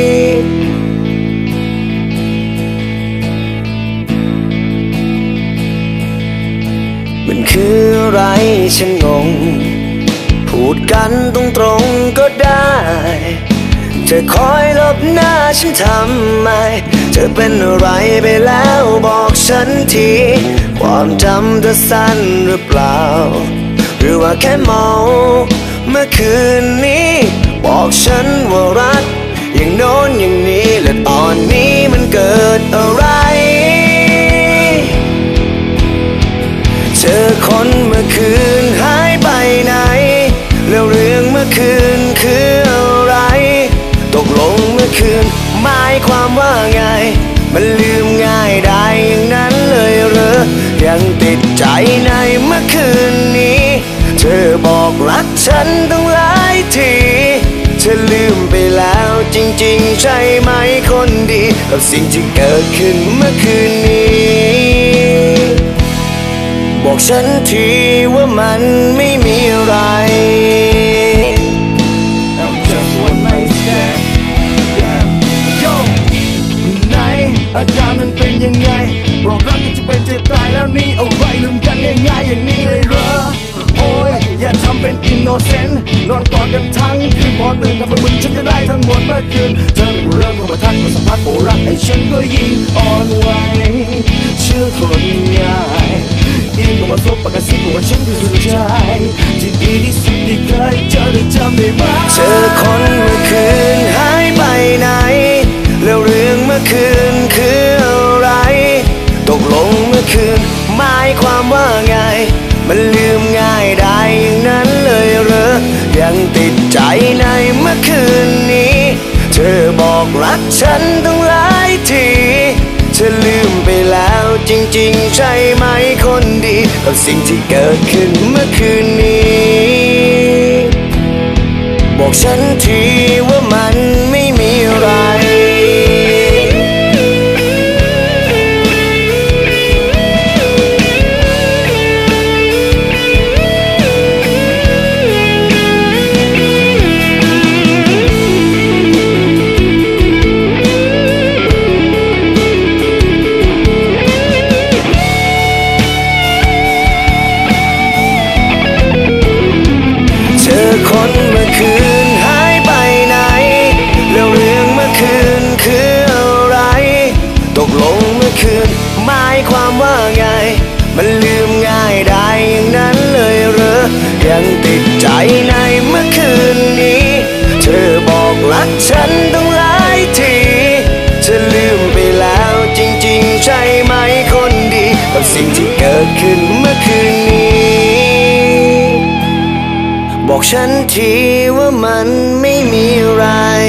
มันคืออะไรฉันงงพูดกันตรงๆก็ได้เธอคอยลบหน้าฉันทำไมเธอเป็นอะไรไปแล้วบอกฉันทีความจำเธอสั้นหรือเปล่าหรือว่าแค่เมาเมื่อคืนนี้บอกฉันว่ารักอย่างโน้นอย่างนี้และตอนนี้มันเกิดอะไรเจอคนเมื่อคืนหายไปไหนแล้วเรื่องเมื่อคืนคืออะไรตกลงเมื่อคืนหมายความว่าไงมันลืมง่ายได้อย่างนั้นเลยเหรอยังติดใจในเมื่อคืนนี้เธอบอกรักฉันต้องหลายทีเธอลืริงๆใช่ไหมคนดีกับสิ่งที่เกิดขึ้นเมื่อคืนนี้บอกฉันทีว่ามันไม่มีอะไรอาการมันเป็นยังไงบอกรักจะเป็นจะตายแล้วนี่เอาไว้ลืมกันง่ายๆอย่างนี้เลยเหรอโอ้ยอย่าทำเป็นอินโนเซนต์นอนกอดกันทั้งคืนพอตื่นทำเป็นมึงฉันจะได้ทั้งหมดเมื่อคืนเธอเริ่มเข้ามาทักมาสัมผัสโอ้รักไอ้ฉันก็ยิ่งอ่อนไหวเชื่อคนง่ายอินก็มาซบปากกาซิบว่าฉันคือสุดใจที่ดีที่สุดที่เคยเจอได้จำได้ไหมเธอคนเมื่อคืนหายไปไหนแล้วเรื่องเมื่อคืนคืออะไรตกลงเมื่อคืนหมายความว่าไงมันลืมง่ายได้อย่างนั้นเลยเหรอยังติดใจในเมื่อคืนนี้เธอบอกรักฉันต้องหลายทีเธอลืมไปแล้วจริงๆใช่ไหมคนดีกับสิ่งที่เกิดขึ้นเมื่อคืนนี้บอกฉันทีว่ามันไม่มีอะไรคนเมื่อคืนหายไปไหนแล้วเรื่องเมื่อคืนคืออะไรตกลงเมื่อคืนหมายความว่าไงมันลืมง่ายได้อย่างนั้นเลยเหรอยังติดใจในเมื่อคืนนี้เธอบอกรักฉันต้องหลายทีเธอลืมไปแล้วจริงๆใช่ไหมคนดีกับสิ่งที่เกิดขึ้นเมื่อคืนนี้บอกฉันทีว่ามันไม่มีอะไร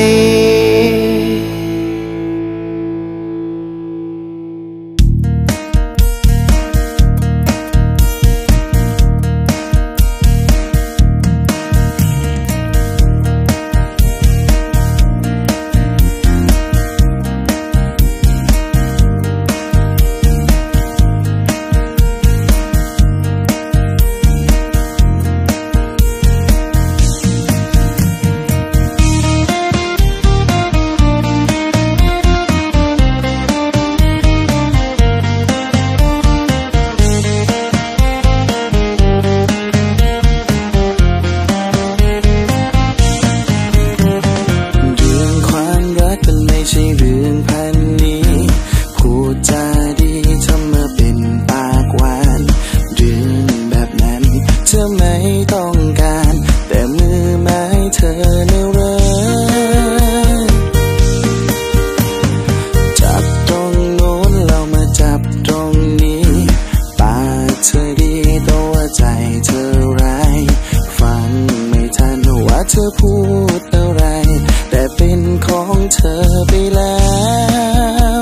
เธอพูดอะไรแต่เป็นของเธอไปแล้ว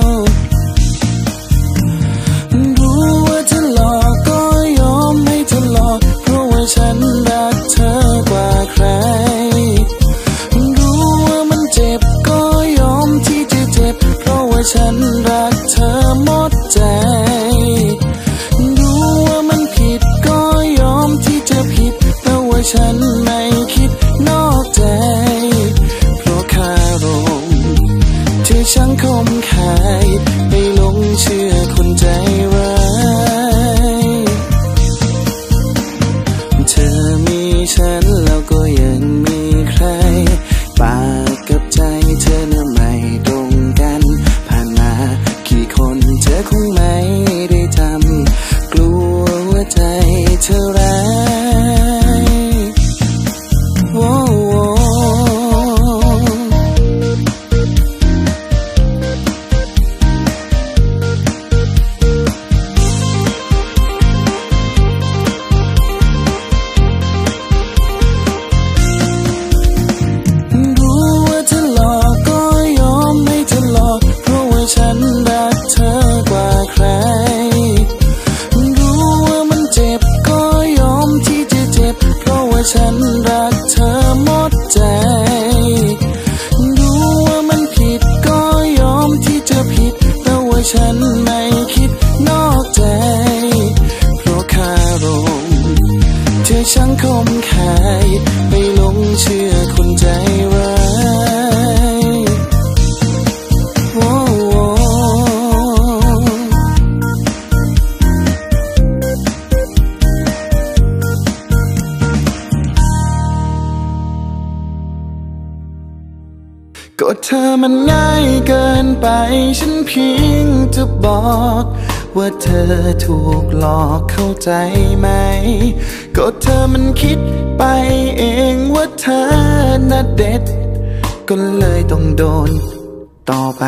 รู้ว่าเธอหลอกก็ยอมให้เธอหลอกเพราะว่าฉันรักเธอกว่าใครรู้ว่ามันเจ็บก็ยอมที่จะเจ็บเพราะว่าฉันรักเธอหมดใจรู้ว่ามันผิดก็ยอมที่จะผิดแต่ว่าฉันไม่คิดนอกใจเพราะคารมที่ฉันคมคาก็เธอมันง่ายเกินไปฉันเพียงจะบอกว่าเธอถูกหลอกเข้าใจไหมก็เธอมันคิดไปเองว่าเธอน่ะเด็ดก็เลยต้องโดนต่อไป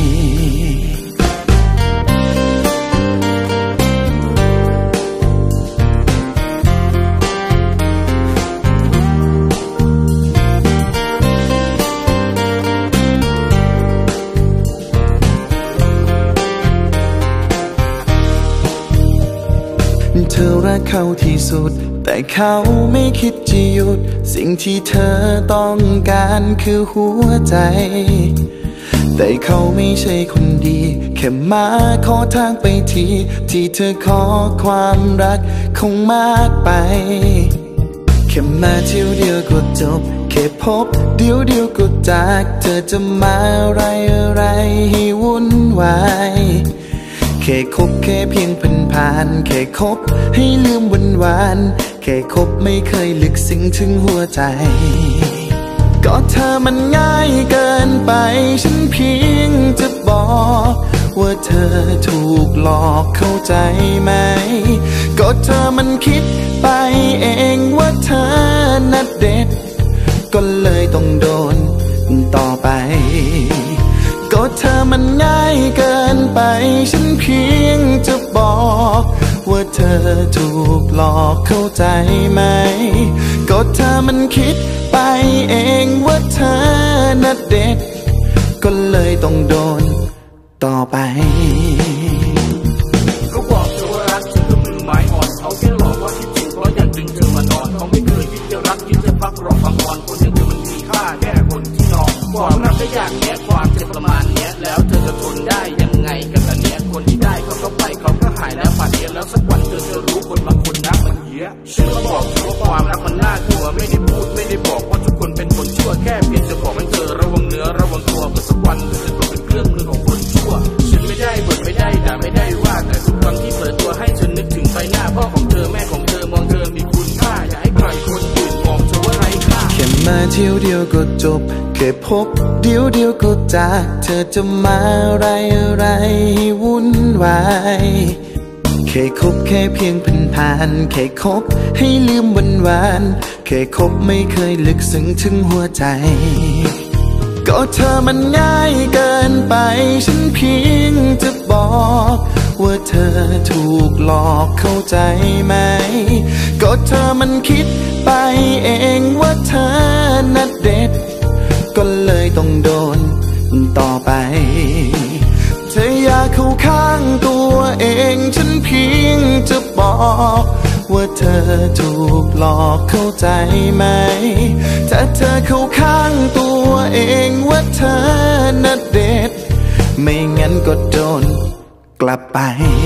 เธอรักเขาที่สุดแต่เขาไม่คิดจะหยุดสิ่งที่เธอต้องการคือหัวใจแต่เขาไม่ใช่คนดีแค่มาขอทางไปทีที่เธอขอความรักคงมากไปแค่มาเที่ยวเดียวก็จบแค่พบเดียวก็จากเธอจะมาอะไรให้วุ่นวายแค่คบแค่เพียงผ่านแค่คบให้ลืมหวานแค่คบไม่เคยลึกซึ้งถึงหัวใจก็เธอมันง่ายเกินไปฉันเพียงจะบอกว่าเธอถูกหลอกเข้าใจไหมก็เธอมันคิดไปเองว่าเธอน่ะเด็ดก็เลยต้องโดนต่อไปก็เธอมันง่ายเกินไปฉันเพียงจะบอกว่าเธอถูกหลอกเข้าใจไหมก็เธอมันคิดไปเองว่าเธอน่ะเด็ดก็เลยต้องโดนต่อไปเขาบอกเธอว่ารักเธอก็มือไม้อ่อนเขาแค่หลอกว่าคิดถึงเพราะอยากดึงเธอมานอนเขาไม่เคยคิดจะรักคิดจะพักรอฟังอ่อนคนอย่างเธอมันมีค่าแค่คนที่นอนความรักได้ยากแค่ความเจ็บประมาณเนี้ยแล้วเธอจะทนได้ยังไงกันล่ะเนี่ยคนที่ได้เขาก็ไปเขาก็หายแล้วผ่านเดือนแล้วสักวันเธอจะรู้คนบางคนรักมันเหี้ยฉันก็บอกเธอว่าความรักมันน่ากลัวไม่ได้พูดไม่ได้บอกว่าทุกคนเป็นคนชั่วแค่เพียงจะบอกให้เธอระวังเนื้อระวังตัวเพื่อสักวันเธอจะตกเป็นเครื่องมือของคนชั่วฉันไม่ได้บ่นไม่ได้ด่าไม่ได้ว่าแต่ทุกครั้งที่เปิดตัวให้ฉันนึกถึงใบหน้าพ่อของเธอแม่ของเธอมองเธอมีคุณค่าอย่าให้ใครคนอื่นมองเธอว่าไร้ค่าแค่มาเที่ยวเดียวก็จบแค่พบเดียวก็จากเธอจะมาอะไรให้วุ่นวายแค่คบแค่เพียงผ่านแค่คบให้ลืมหวานแค่คบไม่เคยลึกซึ้งถึงหัวใจก็เธอมันง่ายเกินไปฉันเพียงจะบอกว่าเธอถูกหลอกเข้าใจไหมก็เธอมันคิดไปเองว่าเธอน่ะเด็ดก็เลยต้องโดนต่อไปเธออยากเข้าข้างตัวเองฉันเพียงจะบอกว่าเธอถูกหลอกเข้าใจไหมถ้าเธอเข้าข้างตัวเองว่าเธอน่ะเด็ดไม่งั้นก็โดนกลับไป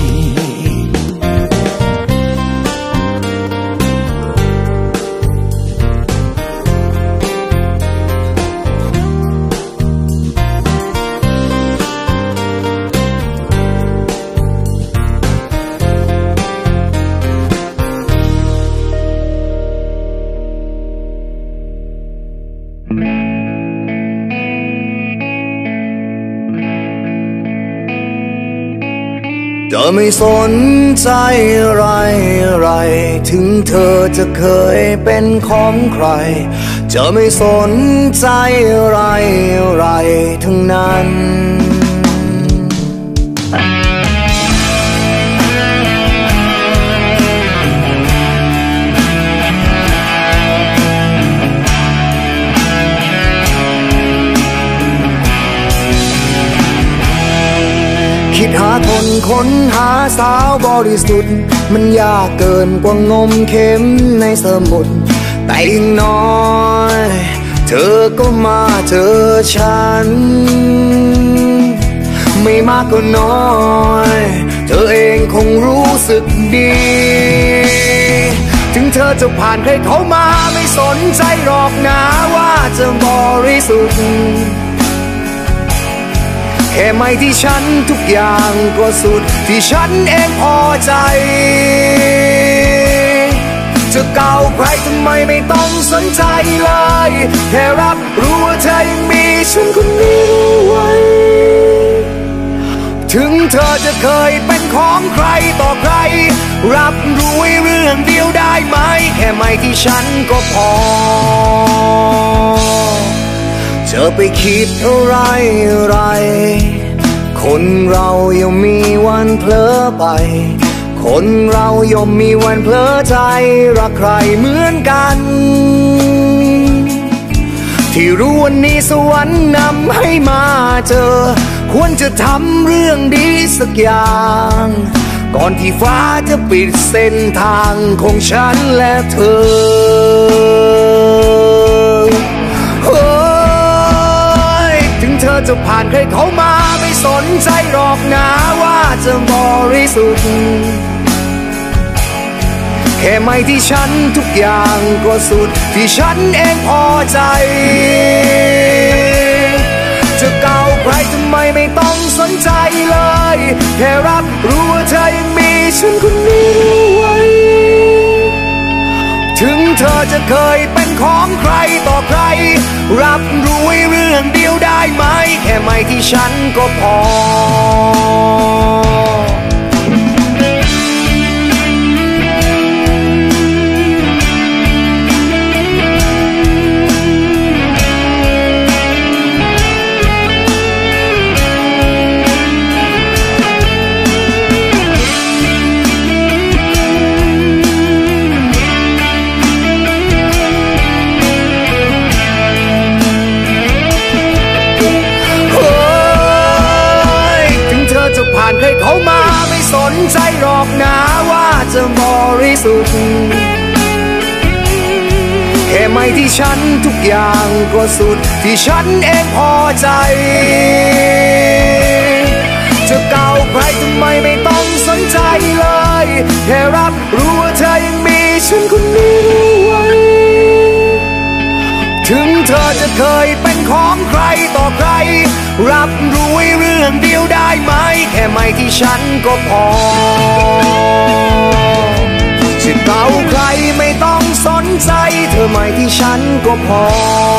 จะไม่สนใจอะไรถึงเธอจะเคยเป็นของใครจะไม่สนใจอะไรทั้งนั้น คิดหาคนค้นหาสาวบริสุทธิ์มันยากเกินกว่างมเข็มในสมุทรแต่อีกน้อยเธอก็มาเจอฉันไม่มากก็น้อยเธอเองคงรู้สึกดีถึงเธอจะผ่านใครเข้ามาไม่สนใจหรอกนะว่าจะบริสุทธิ์แค่ไม่ที่ฉันทุกอย่างก็สุดที่ฉันเองพอใจจะเก่าใครทำไมไม่ต้องสนใจเลยแค่รับรู้ว่าเธอยังมีฉันคนนี้ไว้ถึงเธอจะเคยเป็นของใครต่อใครรับรู้ไว้เรื่องเดียวได้ไหมแค่ไม่ที่ฉันก็พอจะไปคิดอะไรคนเราย่อมมีวันเผลอไปคนเราย่อมมีวันเผลอใจรักใครเหมือนกันที่รู้วันนี้สวรรค์นำให้มาเจอควรจะทำเรื่องดีสักอย่างก่อนที่ฟ้าจะปิดเส้นทางของฉันและเธอถึงเธอจะผ่านใครเขามาไม่สนใจหรอกนะว่าจะบริสุทธิ์แค่ไม่ที่ฉันทุกอย่างก็สุดที่ฉันเองพอใจจะเก่าใครทำไมไม่ต้องสนใจเลยแค่รับรู้ว่าเธอยังมีฉันคนนี้ไว้ถึงเธอจะเคยเป็นของใครต่อใครรับรู้ไว้เรื่องเดียวได้ไหมแค่ไม่ที่ฉันก็พอผ่านใครเขามาไม่สนใจหรอกนะว่าจะบริสุทธิ์แค่ไม่ที่ฉันทุกอย่างก็สุดที่ฉันเองพอใจจะเก่าใครทำไมไม่ต้องสนใจเลยแค่รับรู้ว่าเธอยังมีฉันคนนี้ไว้ถึงเธอจะเคยเป็นของใครต่อใครรับรู้ไว้เรื่องเดียวได้ไหมแค่ไม่ที่ฉันก็พอจะเก่าใครไม่ต้องสนใจเธอไม่ที่ฉันก็พอ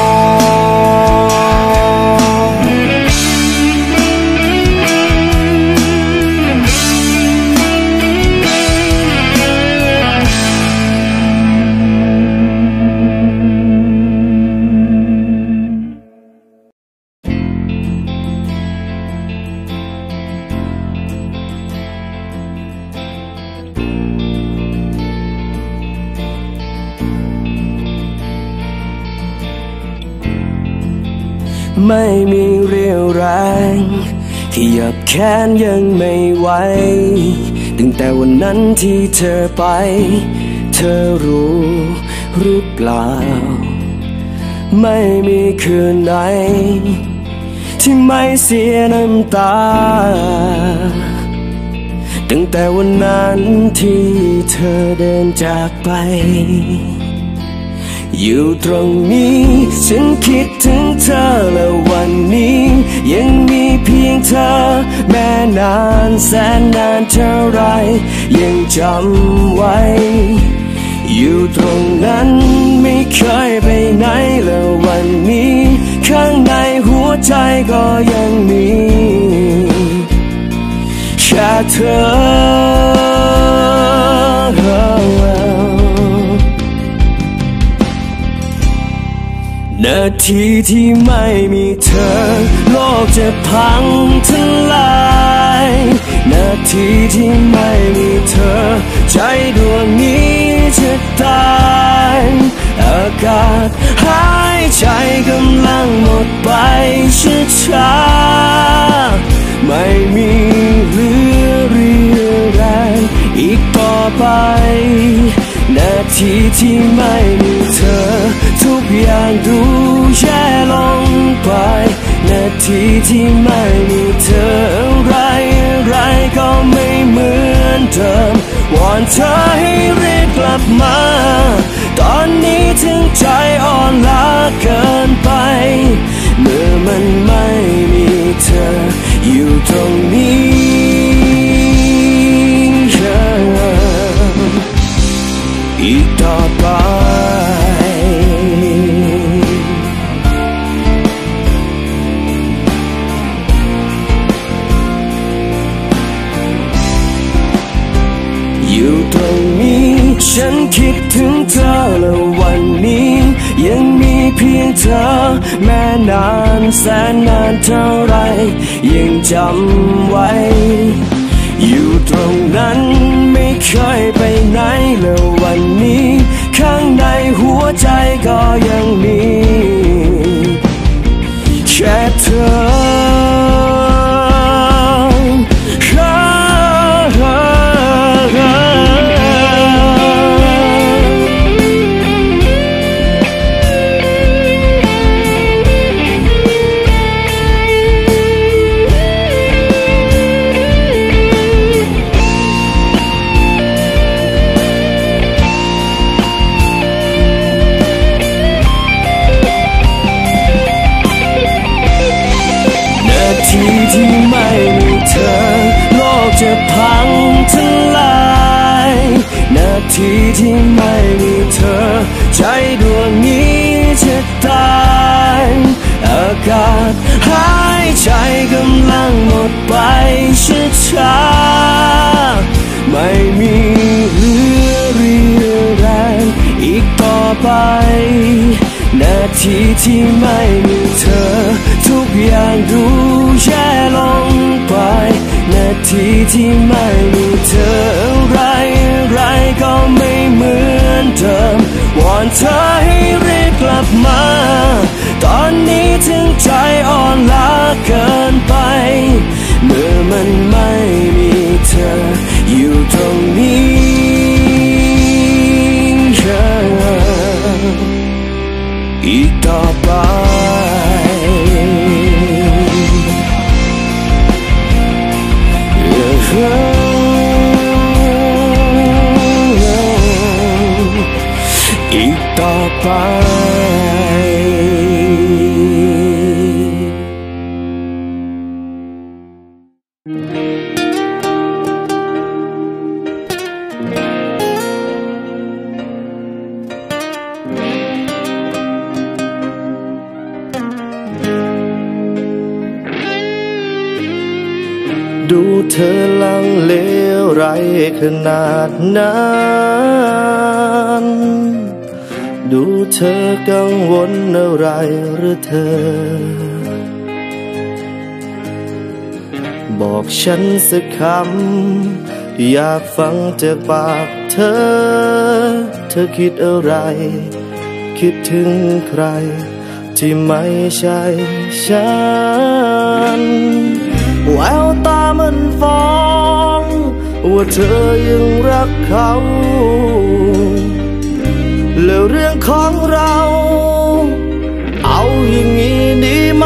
ไม่มีเรี่ยวแรงขยับแขนยังไม่ไหวตั้งแต่วันนั้นที่เธอไปเธอรู้หรือเปล่าไม่มีคืนไหนที่ไม่เสียน้ำตาตั้งแต่วันนั้นที่เธอเดินจากไปอยู่ตรงนี้ฉันคิดถึงเธอและวันนี้ยังมีเพียงเธอแม้นานแสนนานเท่าไรยังจำไว้อยู่ตรงนั้นไม่เคยไปไหนและวันนี้ข้างในหัวใจก็ยังมีแค่เธอนาทีที่ไม่มีเธอโลกจะพังทลายนาทีที่ไม่มีเธอใจดวงนี้จะตายอากาศหายใจกำลังหมดไปช้าๆไม่มีเหลือเรี่ยวแรงอีกต่อไปนาทีที่ไม่มีเธอทุกอย่างดูแย่ลงไปนาทีที่ไม่มีเธออะไรก็ไม่เหมือนเดิมวอนเธอให้รีบกลับมาตอนนี้ถึงใจอ่อนล้าเกินไปเมื่อมันไม่มีเธออยู่ตรงนี้อีกต่อฉันคิดถึงเธอและวันนี้ยังมีเพียงเธอแม้นานแสนนานเท่าไรยังจำไว้อยู่ตรงนั้นไม่เคยไปไหนแล้ววันนี้ข้างในหัวใจก็ยังมีแค่เธอที่ไม่มีเธอโลกจะพังทลายนาทีที่ไม่มีเธอใจดวงนี้จะตายอากาศหายใจกำลังหมดไปช้าๆไม่มีเหลือเรี่ยวแรงอีกต่อไปนาทีที่ไม่มีเธอทุกอย่างดูแย่ลงไปนาทีที่ไม่มีเธออะไรก็ไม่เหมือนเดิมวอนเธอให้รีบกลับมาตอนนี้ถึงใจอ่อนล้าเกินไปเมื่อมันไม่มีเธออยู่ตรงนี้อีกต่อไปอีกต่อไปดูเธอลังเลไรขนาดนั้นดูเธอกังวลอะไรหรือเธอบอกฉันสักคำอยากฟังจากปากเธอคิดอะไรคิดถึงใครที่ไม่ใช่ฉันแววตามันฟ้องว่าเธอยังรักเขาแล้วเรื่องของเราเอาอย่างนี้ดีไหม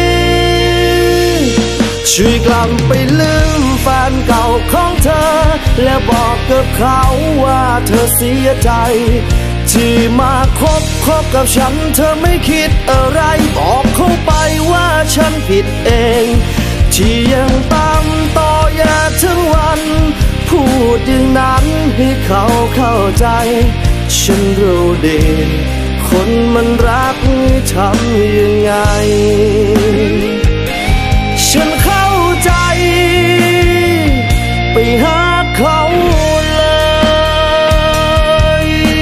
ช่วยกลับไปลืมแฟนเก่าของเธอแล้วบอกกับเขาว่าเธอเสียใจที่มาคบกับฉันเธอไม่คิดอะไรบอกเขาไปว่าฉันผิดเองที่ยังตามต่ออย่าทั้งวันพูดอย่างนั้นให้เขาเข้าใจฉันรู้ดีคนมันรักทำยังไงฉันเข้าใจไปหาเขาเลย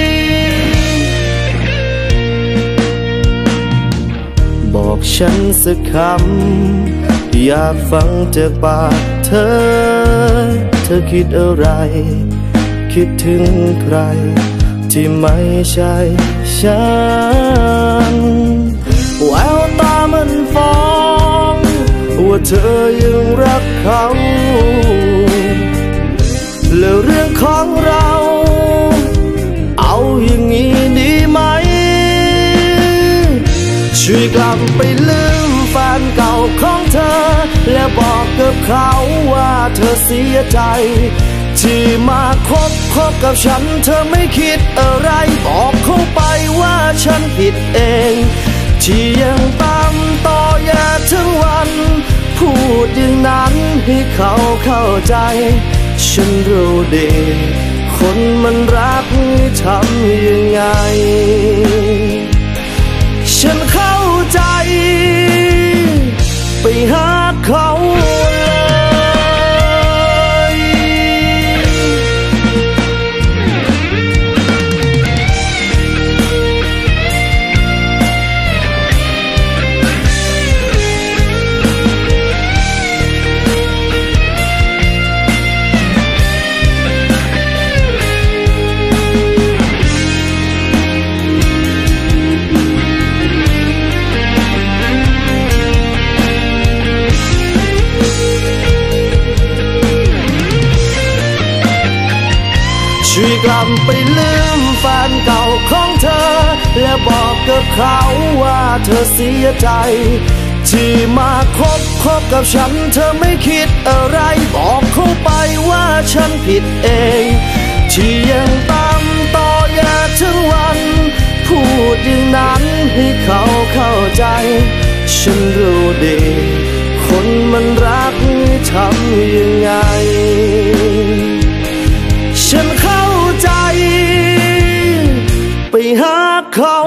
บอกฉันสักคำอยากฟังจากปากเธอคิดอะไรคิดถึงใครที่ไม่ใช่ฉันแววตามันฟ้องว่าเธอยังรักเขาแล้วเรื่องของเราเอาอย่างนี้ดีไหมช่วยกลับไปลืมแฟนเก่าของเธอและบอกกับเขาว่าเธอเสียใจที่มาคบกับฉันเธอไม่คิดอะไรบอกเขาไปว่าฉันผิดเองที่ยังตามต่ออย่าทั้งวันพูดอย่างนั้นให้เขาเข้าใจฉันรู้ดีคนมันรักทำยังไงฉันเข้าใจไปหาเขาเลยที่กลับไปลืมแฟนเก่าของเธอและบอกกับเขาว่าเธอเสียใจที่มาคบกับฉันเธอไม่คิดอะไรบอกเขาไปว่าฉันผิดเองที่ยังตามต่ออย่าถึงวันพูดอย่างนั้นให้เขาเข้าใจฉันรู้ดีคนมันรักทำยังไงฉันเข้าใจไปหาเขา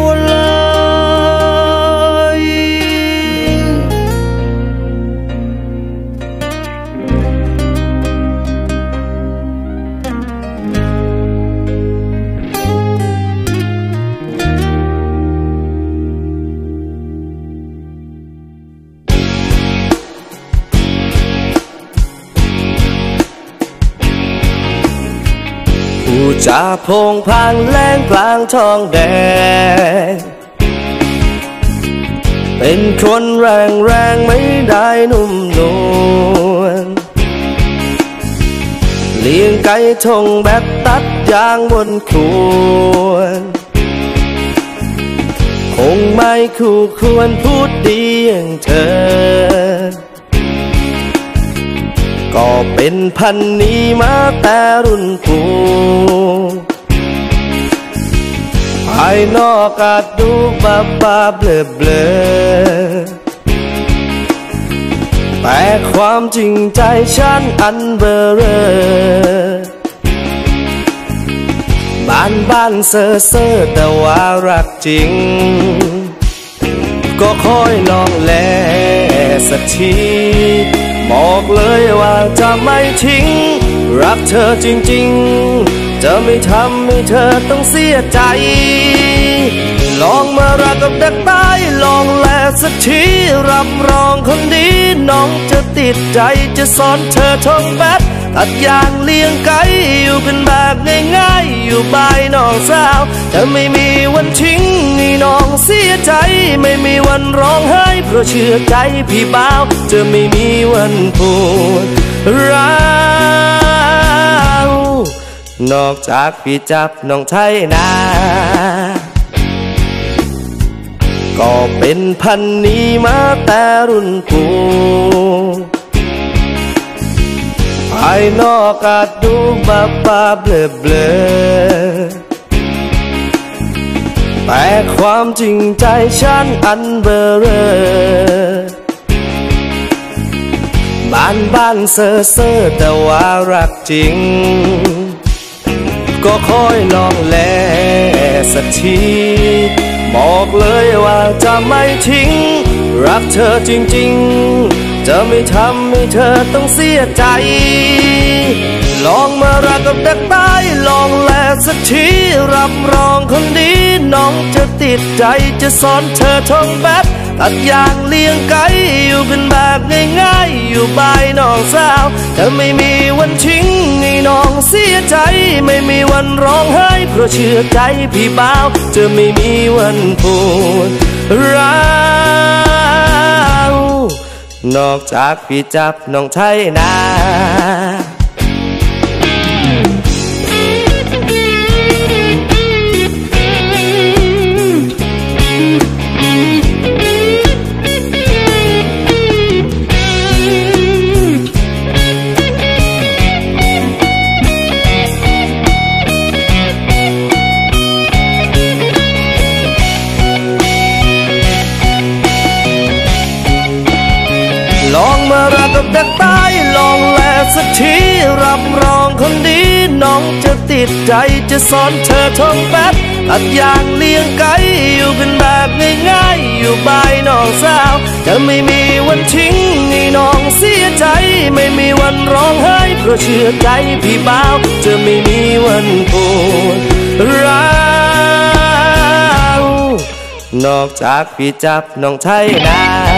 เลยผู้จาโพงพางแล้งกลางท้องแดงเป็นคนแรงไม่ได้นุ่มนวลเลี้ยงไก่ทงแบบตัดยางบนขวดคงไม่คู่ควรพูดดีอย่างเธอก็เป็นพันนี้มาแต่รุ่นปู่ภายนอกอาจดูบ้าเบลอแต่ความจริงใจฉันอันเบอเรอบ้านเซ่อแต่ว่ารักจริงก็คอยลองแลสักทีบอกเลยว่าจะไม่ทิ้งรักเธอจริงๆจะไม่ทำให้เธอต้องเสียใจลองมารักกับเด็กใต้ลองแลสักทีรับรองคนดีน้องจะติดใจจะสอนเธอท่องแบดตัดยางเลี้ยงไก่อยู่เป็นแบบง่ายๆอยู่บายน้องสาวจะไม่มีวันทิ้งให้น้องเสียใจไม่มีวันร้องไห้เพราะเชื่อใจพี่บ่าวจะไม่มีวันปวดร้าวนอกจากพี่จับน้องไทยนาก็เป็นพันนี้มาแต่รุ่นปู่ภายนอกอาจดูบ้าเบลอแต่ความจริงใจฉันอันเบอเรอบ้านเซ่อแต่ว่ารักจริงก็คอยลองแลสักทีบอกเลยว่าจะไม่ทิ้งรักเธอจริงๆจะไม่ทำให้เธอต้องเสียใจลองมารักกับเด็กใต้ลองแลสักทีรับรองคนดีน้องจะติดใจจะสอนเธอท่องแบดตัดยางเลี้ยงไก่อยู่เป็นแบบง่ายๆอยู่บายน้องสาวจะไม่มีวันทิ้งให้น้องเสียใจไม่มีวันร้องไห้เพราะเชื่อใจพี่บ่าวจะไม่มีวันปวดร้าวนอกจากพี่จับน้องไทยนาลองมารักกับเด็กใต้ลองแลสักทีรับรองคนดีน้องจะติดใจจะสอนเธอท่องแบดตัดยางเลี้ยงไก่อยู่เป็นแบบง่ายๆอยู่บายน้องสาวจะไม่มีวันทิ้งให้น้องเสียใจไม่มีวันร้องไห้เพราะเชื่อใจพี่บ่าวจะไม่มีวันปวดร้าวนอกจากพี่จับน้องไทยนา